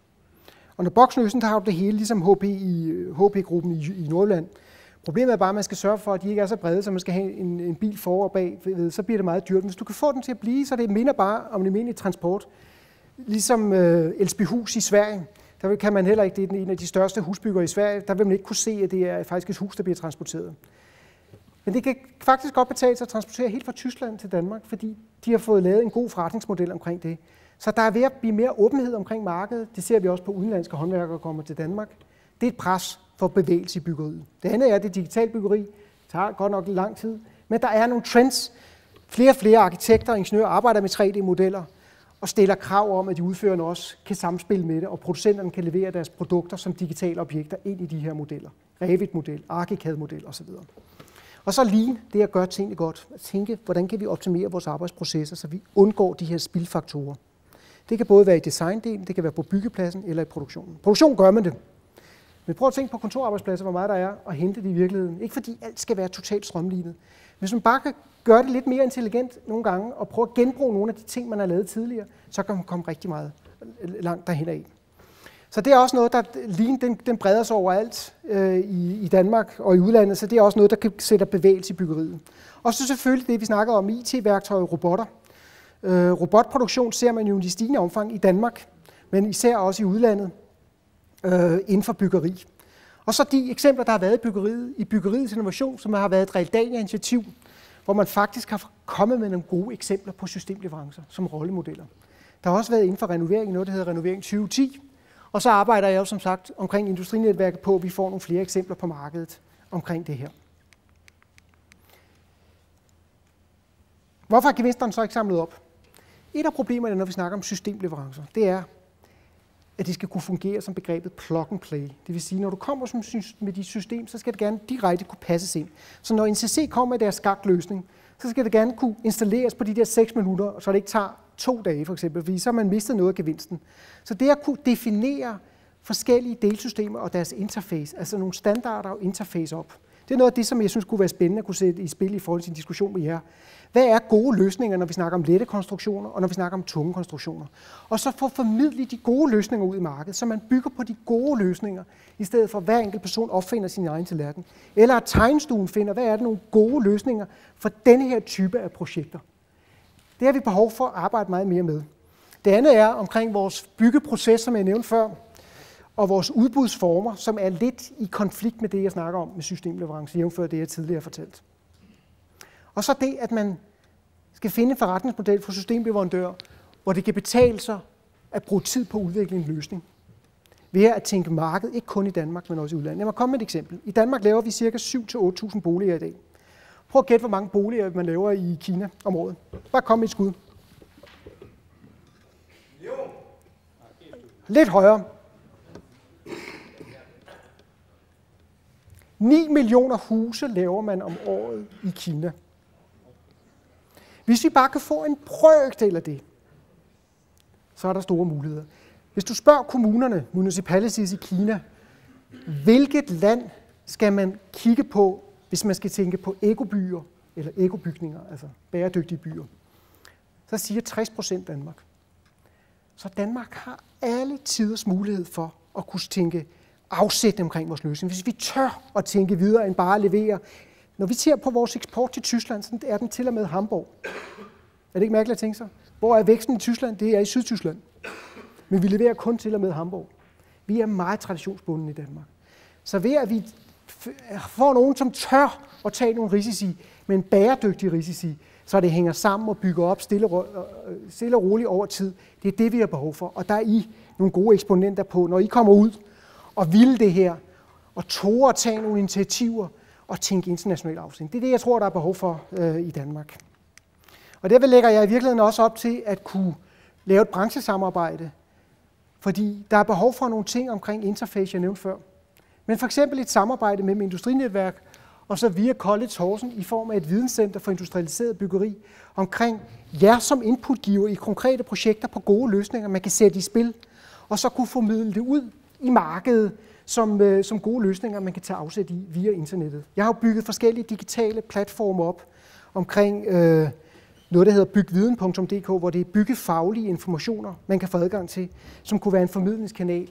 Og når boksløsninger, der har jo det hele, ligesom HP-gruppen i Nordjylland. Problemet er bare, at man skal sørge for, at de ikke er så brede, så man skal have en bil for og bag, så bliver det meget dyrt. Hvis du kan få den til at blive, så det minder bare om en almindelig transport. Ligesom Elsbyhus i Sverige. Der kan man heller ikke, det er en af de største husbyggere i Sverige, der vil man ikke kunne se, at det er faktisk et hus, der bliver transporteret. Men det kan faktisk godt betale sig at transportere helt fra Tyskland til Danmark, fordi de har fået lavet en god forretningsmodel omkring det. Så der er ved at blive mere åbenhed omkring markedet. Det ser vi også på udenlandske håndværkere, der kommer til Danmark. Det er et pres for bevægelse i byggeriet. Det andet er det digitale byggeri. Det tager godt nok lang tid. Men der er nogle trends. Flere og flere arkitekter og ingeniører arbejder med 3D-modeller og stiller krav om, at de udførende også kan samspille med det, og producenterne kan levere deres produkter som digitale objekter ind i de her modeller. Revit-model, ArchiCAD-model osv. Og så Lean, det at gøre tingene godt. At tænke, hvordan kan vi optimere vores arbejdsprocesser, så vi undgår de her spildfaktorer. Det kan både være i designdelen, det kan være på byggepladsen eller i produktionen. Produktion gør man det. Men prøv at tænke på kontorarbejdspladser, hvor meget der er at hente det i virkeligheden. Ikke fordi alt skal være totalt strømlignet. Hvis man bare kan gøre det lidt mere intelligent nogle gange, og prøve at genbruge nogle af de ting, man har lavet tidligere, så kan man komme rigtig meget langt derhen af. Så det er også noget, der Lean, den breder sig overalt i Danmark og i udlandet, så det er også noget, der kan sætte bevægelse i byggeriet. Og så selvfølgelig det, vi snakker om, IT-værktøjer og robotter. Robotproduktion ser man jo i stigende omfang i Danmark, men især også i udlandet inden for byggeri. Og så de eksempler, der har været i byggeriets innovation, som har været et Realdania-initiativ, hvor man faktisk har kommet med nogle gode eksempler på systemleverancer som rollemodeller. Der har også været inden for renovering noget, der hedder Renovering 2010, og så arbejder jeg jo som sagt omkring industrinetværket på, at vi får nogle flere eksempler på markedet omkring det her. Hvorfor er gevinsterne så ikke samlet op? Et af problemerne, når vi snakker om systemleverancer, det er, at de skal kunne fungere som begrebet plug and play. Det vil sige, når du kommer med dit system, så skal det gerne direkte kunne passes ind. Så når NCC kommer med deres skakløsning, så skal det gerne kunne installeres på de der 6 minutter, så det ikke tager 2 dage for eksempel, fordi så har man mistet noget af gevinsten. Så det at kunne definere forskellige delsystemer og deres interface, altså nogle standarder og interface op, det er noget af det, som jeg synes kunne være spændende at kunne sætte i spil i forhold til en diskussion med jer. Hvad er gode løsninger, når vi snakker om lette konstruktioner, og når vi snakker om tunge konstruktioner? Og så få formidlet de gode løsninger ud i markedet, så man bygger på de gode løsninger, i stedet for at hver enkelt person opfinder sin egen tallerken. Eller at tegnestuen finder, hvad er det nogle gode løsninger for denne her type af projekter. Det har vi behov for at arbejde meget mere med. Det andet er omkring vores byggeproces, som jeg nævnte før, og vores udbudsformer, som er lidt i konflikt med det, jeg snakker om med systemleverance, jævnfør det, jeg tidligere har fortalt. Og så det, at man skal finde en forretningsmodel for systemleverandører, hvor det kan betale sig at bruge tid på at udvikle en løsning. Ved at tænke marked, ikke kun i Danmark, men også i udlandet. Jeg må komme med et eksempel. I Danmark laver vi ca. 7.000 til 8.000 boliger i dag. Prøv at gætte, hvor mange boliger man laver i Kina om året. Bare kom med et skud. Lidt højere. 9 millioner huse laver man om året i Kina. Hvis vi bare kan få en brøkdel af det, så er der store muligheder. Hvis du spørger kommunerne, municipalities i Kina, hvilket land skal man kigge på, hvis man skal tænke på ekobyer eller ekobygninger, altså bæredygtige byer, så siger 60% Danmark. Så Danmark har alle tiders mulighed for at kunne tænke afsættende omkring vores løsning. Hvis vi tør at tænke videre end bare at levere. Når vi ser på vores eksport til Tyskland, så er den til og med Hamburg. Er det ikke mærkeligt at tænke sig? Hvor er væksten i Tyskland? Det er i Sydtyskland. Men vi leverer kun til og med Hamburg. Vi er meget traditionsbundne i Danmark. Så ved at vi får nogen, som tør at tage nogle risici, men bæredygtige risici, så det hænger sammen og bygger op stille og roligt over tid. Det er det, vi har behov for. Og der er I nogle gode eksponenter på, når I kommer ud og vil det her, og tåre at tage nogle initiativer og tænke international afsend. Det er det, jeg tror, der er behov for i Danmark. Og derfor lægger jeg i virkeligheden også op til at kunne lave et branchesamarbejde, fordi der er behov for nogle ting omkring interface, jeg nævnte før. Men for eksempel et samarbejde mellem Industrinetværk og så via College Horsens i form af et videnscenter for industrialiseret byggeri omkring jer som inputgiver i konkrete projekter på gode løsninger, man kan sætte i spil, og så kunne formidle det ud i markedet som gode løsninger, man kan tage afsæt i via internettet. Jeg har bygget forskellige digitale platforme op omkring noget, der hedder bygviden.dk, hvor det er byggefaglige informationer, man kan få adgang til, som kunne være en formidlingskanal.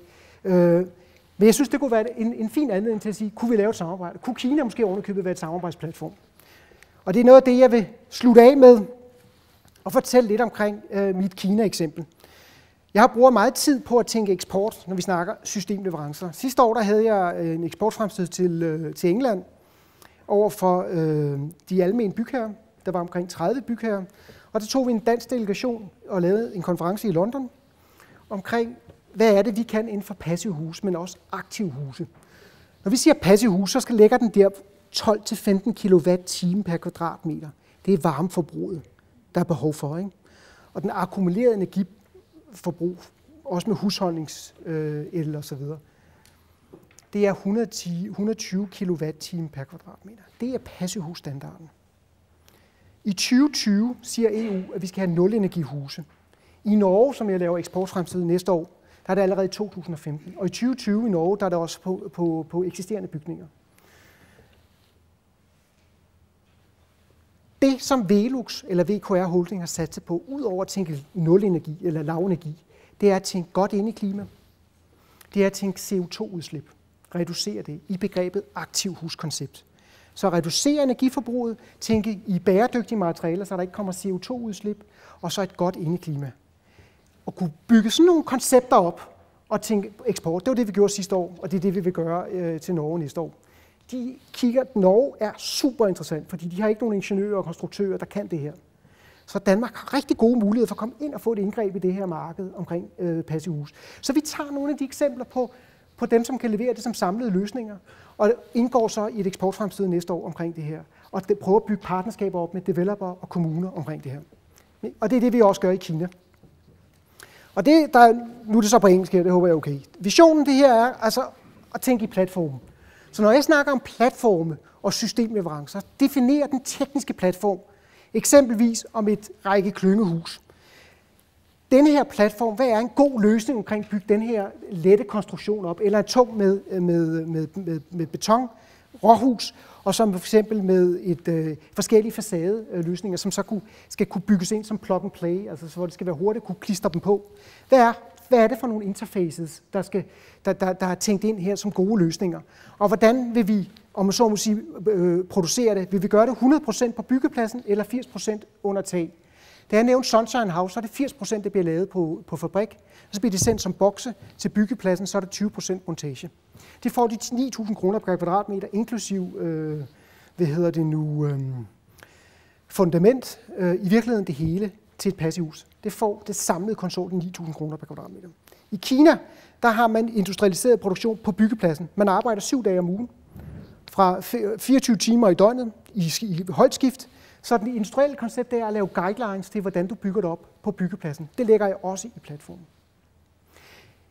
Men jeg synes, det kunne være en fin anledning til at sige, kunne vi lave et samarbejde? Kunne Kina måske ovenikøbet være et samarbejdsplatform? Og det er noget af det, jeg vil slutte af med og fortælle lidt omkring mit Kina-eksempel. Jeg bruger meget tid på at tænke eksport, når vi snakker systemleverancer. Sidste år der havde jeg en eksportfremstød til England over for de almene bygherrer. Der var omkring 30 bygherrer. Og der tog vi en dansk delegation og lavede en konference i London omkring, hvad er det, vi kan inden for passivhuse, men også aktivhuse. Når vi siger passivhuse, så ligger den der 12-15 kWh per kvadratmeter. Det er varmeforbruget, der er behov for, ikke? Og den akkumulerede energiforbrug, også med husholdningsel og så videre, det er 120 kWh per kvadratmeter. Det er passivhusstandarden. I 2020 siger EU, at vi skal have nulenergihuse. I Norge, som jeg laver eksportfremstød næste år, der er det allerede i 2015. Og i 2020 i Norge, der er det også på eksisterende bygninger. Det, som Velux eller VKR Holding har sat sig på, ud over at tænke nulenergi eller lavenergi, det er at tænke godt ind i klima. Det er at tænke CO2-udslip. Reducere det i begrebet aktivhuskoncept. Så reducere energiforbruget, tænke i bæredygtige materialer, så der ikke kommer CO2-udslip, og så et godt indeklima. Og kunne bygge sådan nogle koncepter op og tænke eksport. Det var det, vi gjorde sidste år, og det er det, vi vil gøre til Norge næste år. De kigger, Norge er super interessant, fordi de har ikke nogen ingeniører og konstruktører, der kan det her. Så Danmark har rigtig gode muligheder for at komme ind og få et indgreb i det her marked omkring passivhus. Så vi tager nogle af de eksempler på dem, som kan levere det som samlede løsninger, og indgår så i et eksportfremstød næste år omkring det her. Og prøver at bygge partnerskaber op med developer og kommuner omkring det her. Og det er det, vi også gør i Kina. Og nu er det så på engelsk her, det håber jeg er okay. Visionen det her er altså at tænke i platforme. Så når jeg snakker om platforme og systemleverancer, definerer den tekniske platform eksempelvis om et række klyngehus. Denne her platform, hvad er en god løsning omkring at bygge den her lette konstruktion op, eller en tung med beton, råhus, og som for eksempel med forskellige facadeløsninger, som så skal kunne bygges ind som plug and play, altså så det skal være hurtigt at kunne klistre dem på. Hvad er det for nogle interfaces, der er tænkt ind her som gode løsninger? Og hvordan vil vi, om man så må sige, producere det? Vil vi gøre det 100% på byggepladsen, eller 80% under tag? Da jeg nævnte Sunshine House, så er det 80%, der bliver lavet på fabrik, og så bliver det sendt som bokse til byggepladsen, så er det 20% montage. Det får de 9.000 kroner per kvadratmeter, inklusiv, fundament, i virkeligheden det hele til et passivhus. Det får det samlede konsort 9.000 kroner per kvadratmeter. I Kina, der har man industrialiseret produktion på byggepladsen. Man arbejder 7 dage om ugen, fra 24 timer i døgnet i højt skift. Så det industrielle koncept er at lave guidelines til, hvordan du bygger det op på byggepladsen. Det lægger jeg også i platformen.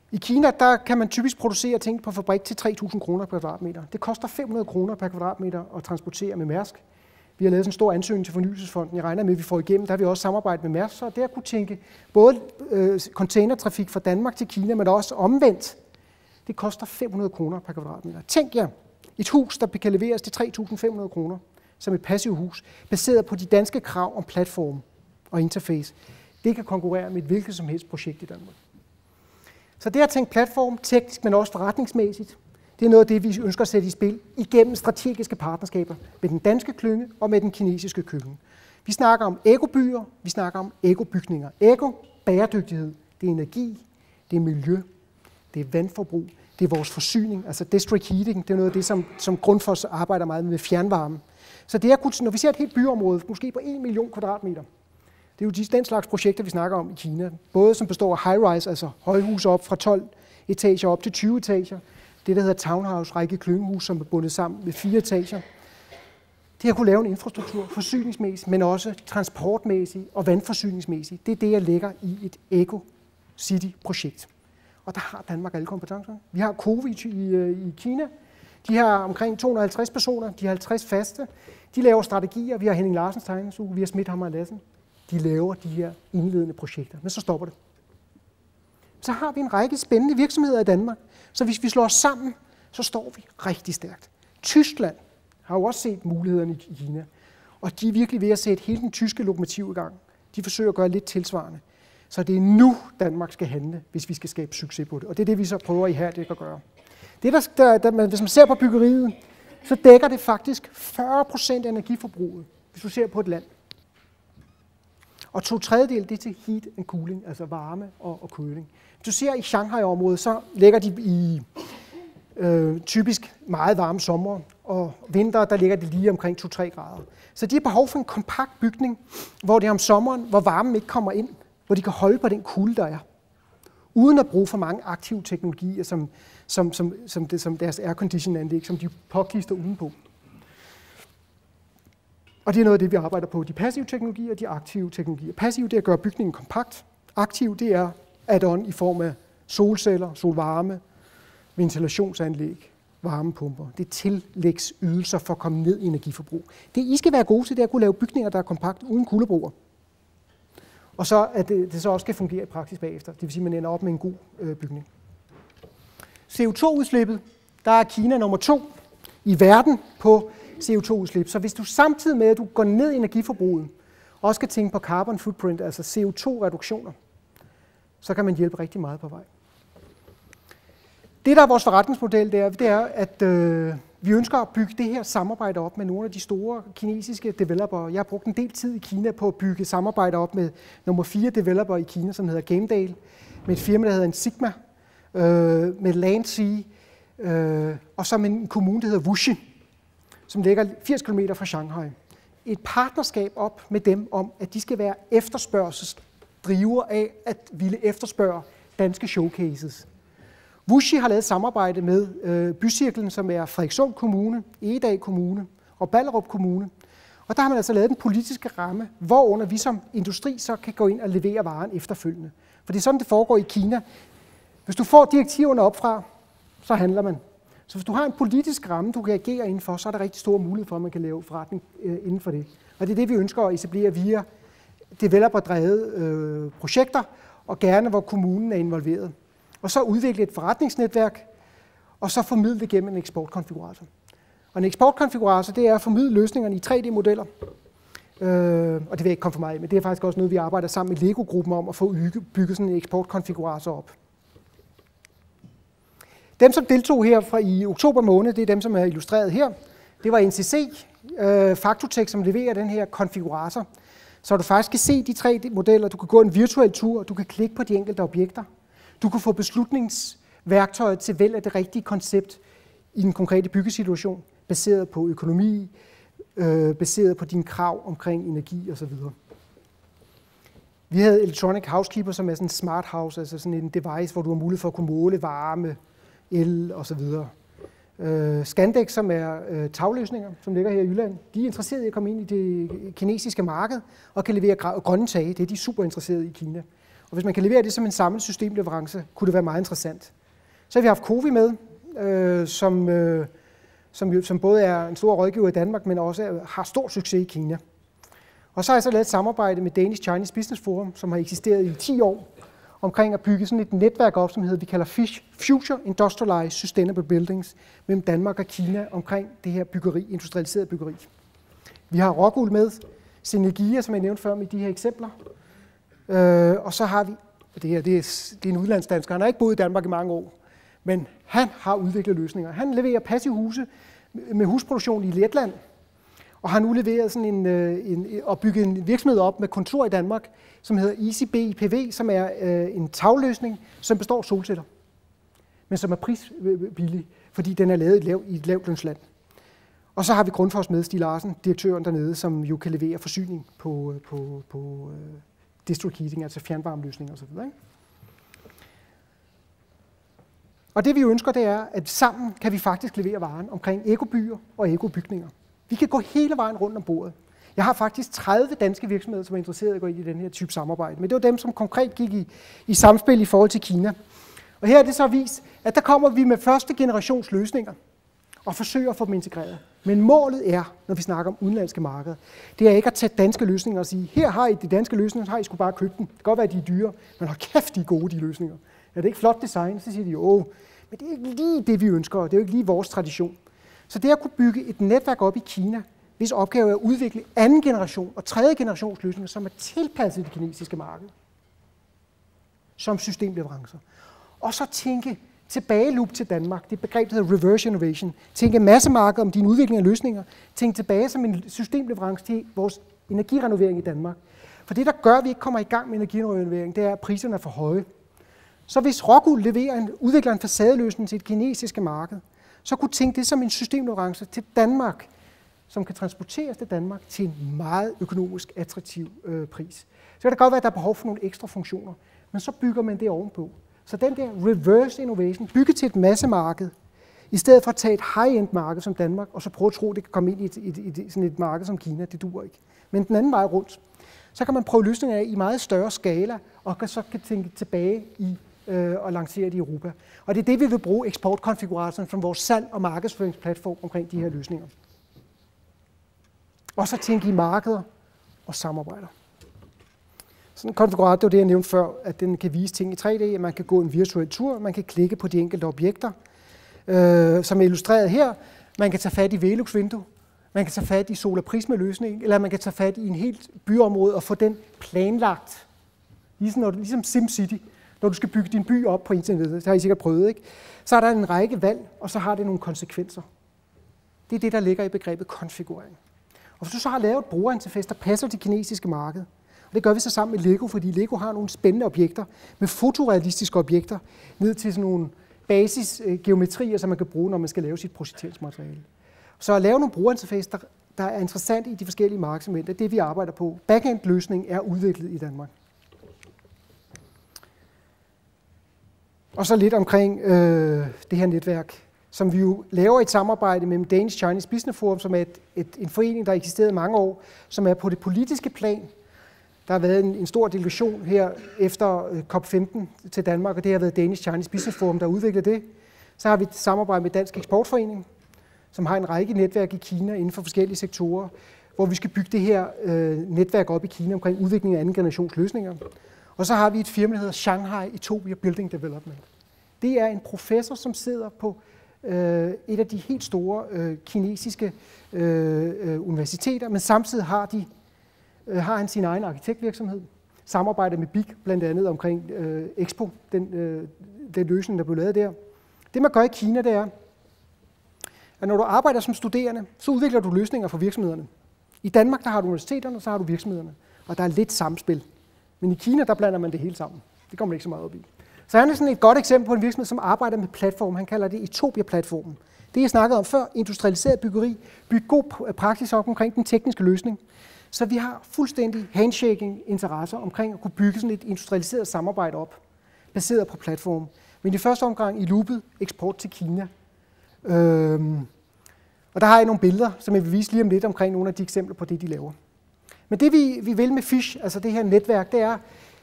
I Kina der kan man typisk producere ting på fabrik til 3.000 kroner per kvadratmeter. Det koster 500 kroner per kvadratmeter at transportere med Mærsk. Vi har lavet sådan en stor ansøgning til Fornyelsesfonden. Jeg regner med, at vi får igennem. Der har vi også samarbejdet med Mærsk, så der kunne tænke både containertrafik fra Danmark til Kina, men også omvendt. Det koster 500 kroner per kvadratmeter. Tænk jer et hus, der kan leveres til 3.500 kroner, som et passivhus, baseret på de danske krav om platform og interface. Det kan konkurrere med et hvilket som helst projekt i Danmark. Så det at tænke platform, teknisk, men også forretningsmæssigt, det er noget af det, vi ønsker at sætte i spil igennem strategiske partnerskaber med den danske klynge og med den kinesiske klynge. Vi snakker om ekobyer, vi snakker om ekobygninger. Eko, bæredygtighed, det er energi, det er miljø, det er vandforbrug, det er vores forsyning, altså district heating, det er noget af det, som Grundfos arbejder meget med fjernvarme. Så det er, når vi ser et helt byområde, måske på 1 million kvadratmeter, det er jo den slags projekter, vi snakker om i Kina. Både som består af high-rise, altså højhuse op fra 12 etager op til 20 etager. Det, der hedder townhouse, række klyngehus, som er bundet sammen med 4 etager. Det at kunne lave en infrastruktur forsyningsmæssigt, men også transportmæssigt og vandforsyningsmæssigt, det er det, jeg lægger i et Eco-City-projekt. Og der har Danmark alle kompetencer. Vi har COVI i Kina. De har omkring 250 personer, de har 50 faste. De laver strategier. Vi har Henning Larsens tegnestue, vi har Schmidt-Hammer Lassen. De laver de her indledende projekter, men så stopper det. Så har vi en række spændende virksomheder i Danmark, så hvis vi slår os sammen, så står vi rigtig stærkt. Tyskland har jo også set mulighederne i Kina, og de er virkelig ved at sætte hele den tyske lokomotiv i gang. De forsøger at gøre lidt tilsvarende. Så det er nu, Danmark skal handle, hvis vi skal skabe succes på det. Og det er det, vi så prøver ihærdigt at gøre. Det hvis man ser på byggeriet, så dækker det faktisk 40% af energiforbruget, hvis du ser på et land. Og 2/3 det er til heat and cooling, altså varme og køling. Hvis du ser i Shanghai-området, så ligger de i typisk meget varme sommer, og vinter, der ligger det lige omkring 2-3 grader. Så de har behov for en kompakt bygning, hvor det er om sommeren, hvor varmen ikke kommer ind, hvor de kan holde på den kulde, der er, uden at bruge for mange aktive teknologier, som deres aircondition-anlæg, som de påklister udenpå. Og det er noget af det, vi arbejder på. De passive teknologier og de aktive teknologier. Passive, det er at gøre bygningen kompakt. Aktiv, det er add-on i form af solceller, solvarme, ventilationsanlæg, varmepumper. Det er tillægsydelser for at komme ned i energiforbrug. Det, I skal være gode til, det er at kunne lave bygninger, der er kompakt uden kuldebroer. Og så at det så også skal fungere i praksis bagefter. Det vil sige, at man ender op med en god bygning. CO2-udslippet, der er Kina nummer 2 i verden på CO2-udslip. Så hvis du samtidig med, at du går ned i energiforbruget, også skal tænke på carbon footprint, altså CO2-reduktioner, så kan man hjælpe rigtig meget på vej. Det, der er vores forretningsmodel, det er at vi ønsker at bygge det her samarbejde op med nogle af de store kinesiske developere. Jeg har brugt en del tid i Kina på at bygge samarbejde op med nummer 4 developer i Kina, som hedder Gamedale, med et firma, der hedder Sigma, med Landsea, og så med en kommune, der hedder Wuxi, som ligger 80 km fra Shanghai. Et partnerskab op med dem om, at de skal være efterspørgselsdriver af at ville efterspørge danske showcases. Wuxi har lavet samarbejde med Bycirklen, som er Frederikssund Kommune, Egedal Kommune og Ballerup Kommune. Og der har man altså lavet den politiske ramme, hvorunder vi som industri så kan gå ind og levere varen efterfølgende. For det er sådan, det foregår i Kina. Hvis du får direktiverne opfra, så handler man. Så hvis du har en politisk ramme, du kan agere indenfor, så er der rigtig stor mulighed for, at man kan lave forretning inden for det. Og det er det, vi ønsker at etablere via developerdrevede projekter, og gerne hvor kommunen er involveret. Og så udvikle et forretningsnetværk, og så formidle det gennem en eksportkonfigurator. Og en eksportkonfigurator, det er at formidle løsningerne i 3D-modeller. Og det vil jeg ikke komme for meget af, men det er faktisk også noget, vi arbejder sammen med Lego-gruppen om at få bygget sådan en eksportkonfigurator op. Dem, som deltog her i oktober måned, det er dem, som er illustreret her. Det var NCC, Factotech, som leverer den her konfigurator. Så du faktisk kan se de 3D-modeller, du kan gå en virtuel tur, du kan klikke på de enkelte objekter. Du kan få beslutningsværktøjer til valg af det rigtige koncept i den konkrete byggesituation, baseret på økonomi, baseret på dine krav omkring energi osv. Vi havde Electronic Housekeeper, som er sådan en smart house, altså sådan en device, hvor du har mulighed for at kunne måle varme, el osv. Scandex, som er tagløsninger, som ligger her i Jylland, de er interesserede i at komme ind i det kinesiske marked og kan levere grønne tage. Det er de super interesserede i Kina. Og hvis man kan levere det som en samlet systemleverance, kunne det være meget interessant. Så har vi haft Cowi med, som både er en stor rådgiver i Danmark, men også har stor succes i Kina. Og så har jeg så lavet et samarbejde med Danish Chinese Business Forum, som har eksisteret i 10 år, omkring at bygge sådan et netværk op, som vi kalder Future Industrialized Sustainable Buildings, mellem Danmark og Kina omkring det her byggeri, industrialiseret byggeri. Vi har Rockwool med, Synergia, som jeg nævnte før med de her eksempler. Og så har vi, det er en udlandsdansker, han har ikke boet i Danmark i mange år, men han har udviklet løsninger. Han leverer passivhuse med husproduktion i Letland, og har nu leveret og bygget en virksomhed op med kontor i Danmark, som hedder EasyB IPV, som er en tagløsning, som består af solceller, men som er prisbillig, fordi den er lavet i et lavtlønsland. Og så har vi Grundfos med, Stig Larsen, direktøren dernede, som jo kan levere forsyning på district heating, altså fjernvarmeløsninger osv. Og det vi ønsker, det er, at sammen kan vi faktisk levere varen omkring ekobyer og ekobygninger. Vi kan gå hele vejen rundt om bordet. Jeg har faktisk 30 danske virksomheder, som er interesserede i at gå ind i den her type samarbejde. Men det var dem, som konkret gik i samspil i forhold til Kina. Og her er det så vist, at der kommer vi med første generations løsninger og forsøger at få dem integreret. Men målet er, når vi snakker om udenlandske markeder, det er ikke at tage danske løsninger og sige, her har I de danske løsninger, så har I sgu bare købt dem. Det kan godt være, at de er dyre, men hold kæft, de er gode, de løsninger. Er det ikke flot design? Så siger de, men det er ikke lige det, vi ønsker, og det er jo ikke lige vores tradition. Så det at kunne bygge et netværk op i Kina, hvis opgave er at udvikle anden generation og tredje generations løsninger, som er tilpasset det kinesiske marked, som systemleverancer. Og så tænke tilbageloop til Danmark, det begreb, der hedder reverse innovation, tænke massemarked om din udvikling af løsninger, tænke tilbage som en systemleverance til vores energirenovering i Danmark. For det, der gør, at vi ikke kommer i gang med energirenovering, det er, at priserne er for høje. Så hvis Rockwool udvikler en facadeløsning til et kinesiske marked, så kunne tænke det som en systemleverance til Danmark, som kan transporteres til Danmark til en meget økonomisk attraktiv pris. Så kan det godt være, at der er behov for nogle ekstra funktioner, men så bygger man det ovenpå. Så den der reverse innovation, bygge til et massemarked, i stedet for at tage et high-end marked som Danmark, og så prøve at tro, at det kan komme ind i sådan et marked som Kina, det duer ikke. Men den anden vej rundt, så kan man prøve løsninger af i meget større skala, og så kan tænke tilbage i og lancere det i Europa. Og det er det, vi vil bruge eksportkonfiguratoren som vores salg- og markedsføringsplatform omkring de her løsninger. Og så tænke i markeder og samarbejder. Sådan en konfigurator, det var det, jeg nævnte før, at den kan vise ting i 3D, man kan gå en virtuel tur, man kan klikke på de enkelte objekter, som er illustreret her. Man kan tage fat i Velux-vindue, man kan tage fat i Solar-Prisma-løsning, eller man kan tage fat i en helt byområde og få den planlagt. Ligesom SimCity, når du skal bygge din by op på internettet, det har I sikkert prøvet, ikke? Så er der en række valg, og så har det nogle konsekvenser. Det er det, der ligger i begrebet konfigurering. Og hvis du så har lavet et brugerinterface, der passer til det kinesiske marked, og det gør vi så sammen med Lego, fordi Lego har nogle spændende objekter, med fotorealistiske objekter, ned til sådan nogle basisgeometrier, som man kan bruge, når man skal lave sit projekteringsmateriale. Så at lave nogle brugerinterface, der er interessante i de forskellige markedssegmenter, det vi arbejder på. Backend-løsningen er udviklet i Danmark. Og så lidt omkring det her netværk, som vi jo laver et samarbejde med Danish Chinese Business Forum, som er en forening, der har eksisteret i mange år, som er på det politiske plan. Der har været en stor delegation her efter COP15 til Danmark, og det har været Danish Chinese Business Forum, der har udviklet det. Så har vi et samarbejde med Dansk Eksportforening, som har en række netværk i Kina inden for forskellige sektorer, hvor vi skal bygge det her netværk op i Kina omkring udvikling af anden generations løsninger. Og så har vi et firma, der hedder Shanghai Etopia Building Development. Det er en professor, som sidder på et af de helt store kinesiske universiteter, men samtidig har han sin egen arkitektvirksomhed, samarbejder med BIG blandt andet omkring Expo, den løsning, der blev lavet der. Det man gør i Kina, det er, at når du arbejder som studerende, så udvikler du løsninger for virksomhederne. I Danmark, der har du universiteterne, og så har du virksomhederne, og der er lidt samspil. Men i Kina, der blander man det hele sammen. Det kommer man ikke så meget op i. Så han er sådan et godt eksempel på en virksomhed, som arbejder med platform. Han kalder det Etopia-platformen. Det, jeg snakkede om før, industrialiseret byggeri, bygge god praksis op omkring den tekniske løsning. Så vi har fuldstændig handshaking-interesser omkring at kunne bygge sådan et industrialiseret samarbejde op, baseret på platform. Men i første omgang i loopet eksport til Kina. Og der har jeg nogle billeder, som jeg vil vise lige om lidt omkring nogle af de eksempler på det, de laver. Men det vi vil med FISH, altså det her netværk, det er,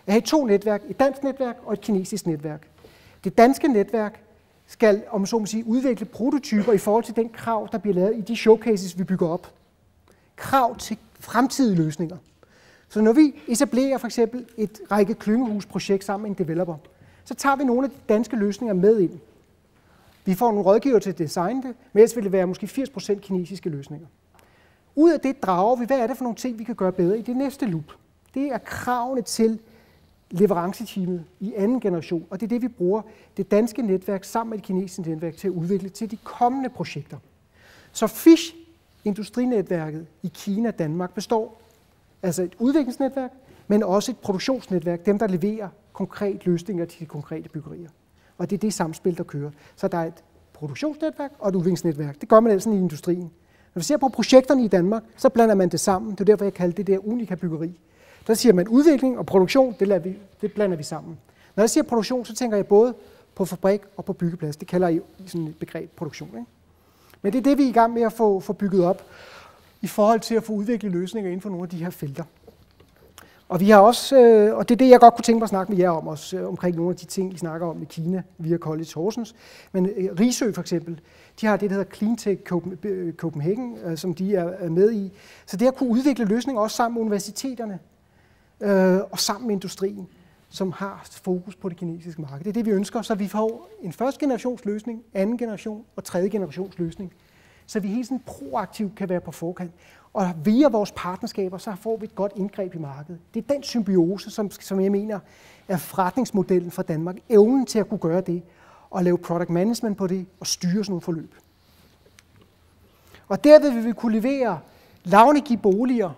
at have 2 netværk, et dansk netværk og et kinesisk netværk. Det danske netværk skal, om så må sige, udvikle prototyper i forhold til den krav, der bliver lavet i de showcases, vi bygger op. Krav til fremtidige løsninger. Så når vi etablerer for eksempel et række klyngehusprojekt sammen med en developer, så tager vi nogle af de danske løsninger med ind. Vi får nogle rådgiver til at designe det, men ellers vil det være måske 80% kinesiske løsninger. Ud af det drager vi, hvad er det for nogle ting, vi kan gøre bedre i det næste loop. Det er kravene til leveranceteamet i anden generation, og det er det, vi bruger det danske netværk sammen med det kinesiske netværk til at udvikle til de kommende projekter. Så FISH, industrinetværket i Kina og Danmark, består altså et udviklingsnetværk, men også et produktionsnetværk, dem der leverer konkrete løsninger til de konkrete byggerier. Og det er det samspil, der kører. Så der er et produktionsnetværk og et udviklingsnetværk. Det gør man altså i industrien. Når vi ser på projekterne i Danmark, så blander man det sammen. Det er derfor, jeg kalder det der unika byggeri. Der siger man udvikling og produktion, det blander vi sammen. Når jeg siger produktion, så tænker jeg både på fabrik og på byggeplads. Det kalder jeg sådan et begreb produktion. Ikke? Men det er det, vi er i gang med at få bygget op i forhold til at få udviklet løsninger inden for nogle af de her felter. Og vi har også, og det er det, jeg godt kunne tænke mig at snakke med jer om, også omkring nogle af de ting, I snakker om i Kina via College Horsens. Men Risø for eksempel, de har det, der hedder Cleantech Copenhagen, som de er med i. Så det at kunne udvikle løsninger også sammen med universiteterne og sammen med industrien, som har fokus på det kinesiske marked. Det er det, vi ønsker, så vi får en første generations løsning, anden generation og tredje generations løsning. Så vi hele tiden proaktivt kan være på forkant. Og via vores partnerskaber, så får vi et godt indgreb i markedet. Det er den symbiose, som jeg mener er forretningsmodellen for Danmark. Evnen til at kunne gøre det, og lave product management på det, og styre sådan nogle forløb. Og derved vil vi kunne levere lavenergiboliger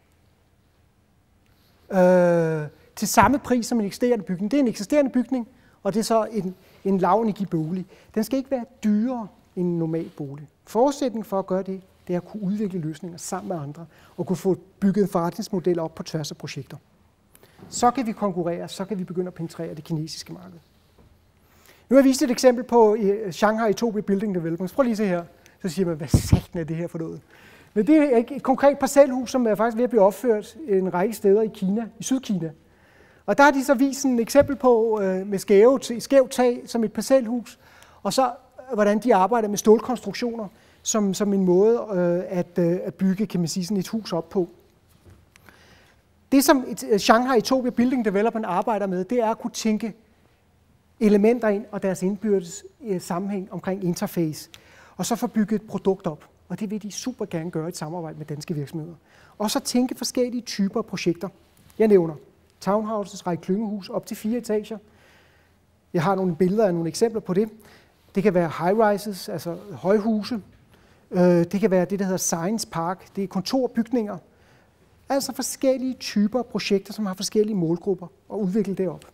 til samme pris som en eksisterende bygning. Det er en eksisterende bygning, og det er så en lavenergibolig. Den skal ikke være dyrere end en normal bolig. Forudsætningen for at gøre det, det er at kunne udvikle løsninger sammen med andre, og kunne få bygget en forretningsmodel op på tværs af projekter. Så kan vi konkurrere, så kan vi begynde at penetrere det kinesiske marked. Nu har jeg vist et eksempel på Shanghai Tobii Building Development. Prøv lige at se her. Så siger man, hvad satan er det her for noget? Men det er et konkret parcelhus, som er faktisk ved at blive opført en række steder i Kina, i Sydkina. Og der har de så vist et eksempel på med skævt tag som et parcelhus, og så hvordan de arbejder med stålkonstruktioner som en måde at bygge, kan man sige, sådan et hus op på. Det, som Shanghai Tobii Building Development arbejder med, det er at kunne tænke elementer ind og deres indbyrdes sammenhæng omkring interface, og så få bygget et produkt op. Og det vil de super gerne gøre i et samarbejde med danske virksomheder. Og så tænke forskellige typer af projekter. Jeg nævner townhouses, række klyngehus op til 4 etager. Jeg har nogle billeder af nogle eksempler på det. Det kan være high-rises, altså højhuse. Det kan være det, der hedder Science Park. Det er kontorbygninger. Altså forskellige typer af projekter, som har forskellige målgrupper, og udvikle det op.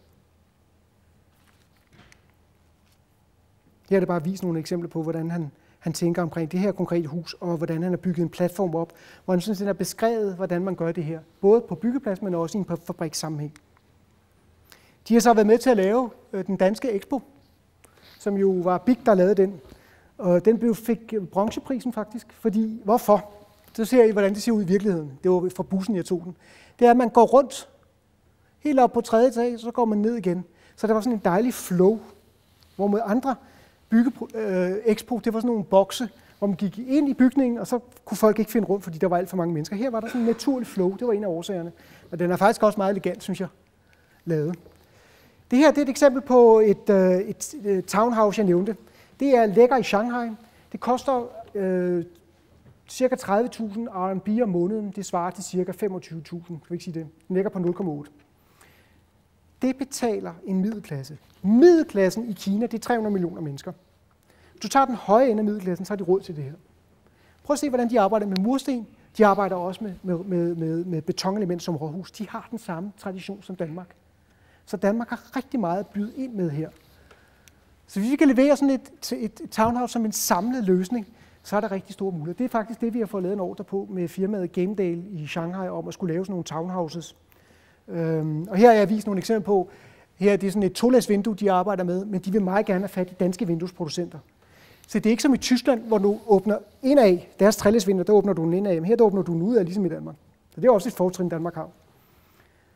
Her er det bare vist nogle eksempler på, hvordan han tænker omkring det her konkrete hus, og hvordan han har bygget en platform op, hvor han synes, den er beskrevet, hvordan man gør det her, både på byggeplads, men også i en fabrikssammenhæng. De har så været med til at lave den danske Expo, som jo var Big, der lavede den. Og den fik bronzeprisen faktisk, fordi, hvorfor? Så ser I, hvordan det ser ud i virkeligheden. Det var fra bussen, jeg tog den. Det er, at man går rundt, helt op på 3. etage, så går man ned igen. Så der var sådan en dejlig flow, hvor med andre Expo, det var sådan nogle bokse, hvor man gik ind i bygningen, og så kunne folk ikke finde rundt, fordi der var alt for mange mennesker. Her var der sådan en naturlig flow, det var en af årsagerne. Og den er faktisk også meget elegant, synes jeg, lavet. Det her det er et eksempel på et townhouse, jeg nævnte. Det ligger i Shanghai. Det koster ca. 30.000 RMB om måneden. Det svarer til ca. 25.000, kan vi ikke sige det. Den ligger på 0,8. Det betaler en middelklasse. Middelklassen i Kina, det er 300 millioner mennesker. Hvis du tager den høje ende af middelklassen, så har de råd til det her. Prøv at se, hvordan de arbejder med mursten. De arbejder også med betonelementer som råhus. De har den samme tradition som Danmark. Så Danmark har rigtig meget at byde ind med her. Så hvis vi kan levere sådan et townhouse som en samlet løsning, så er der rigtig store muligheder. Det er faktisk det, vi har fået lavet en ordre på med firmaet Gamedale i Shanghai om at skulle lave sådan nogle townhouses. Og her har jeg vist nogle eksempler på, her er det sådan et tolæsvindue, de arbejder med, men de vil meget gerne have fat i danske vinduesproducenter. Så det er ikke som i Tyskland, hvor du åbner indad, deres trelæsvindue, der åbner du den indad, men her der åbner du den udad, ligesom i Danmark. Så det er også et fortrin, Danmark har.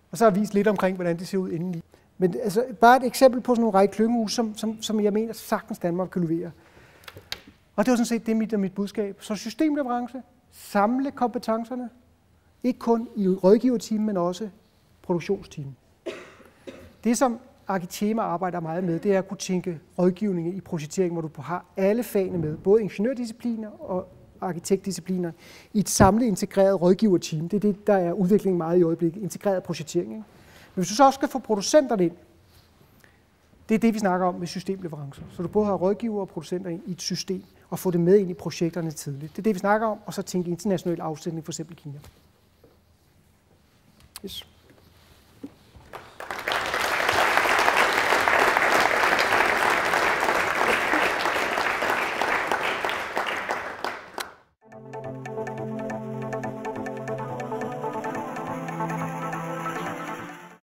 Og så har jeg vist lidt omkring, hvordan det ser ud indeni. Men altså, bare et eksempel på sådan nogle række klyngehuse, som jeg mener sagtens Danmark kan levere. Og det var sådan set det mit budskab. Så systemleverance, samle kompetencerne, ikke kun i rådgiverteam, men også produktionsteam. Det, som Arkitema arbejder meget med, det er at kunne tænke rådgivning i projektering, hvor du har alle fagene med, både ingeniørdiscipliner og arkitektdiscipliner, i et samlet integreret rådgiverteam. Det er det, der er udviklingen meget i øjeblikket, integreret projektering. Ikke? Men hvis du så også skal få producenterne ind, det er det, vi snakker om med systemleverancer. Så du både har rådgiver og producenter ind i et system, og få det med ind i projekterne tidligt. Det er det, vi snakker om, og så tænke international afsætning, for eksempel Kina. Yes.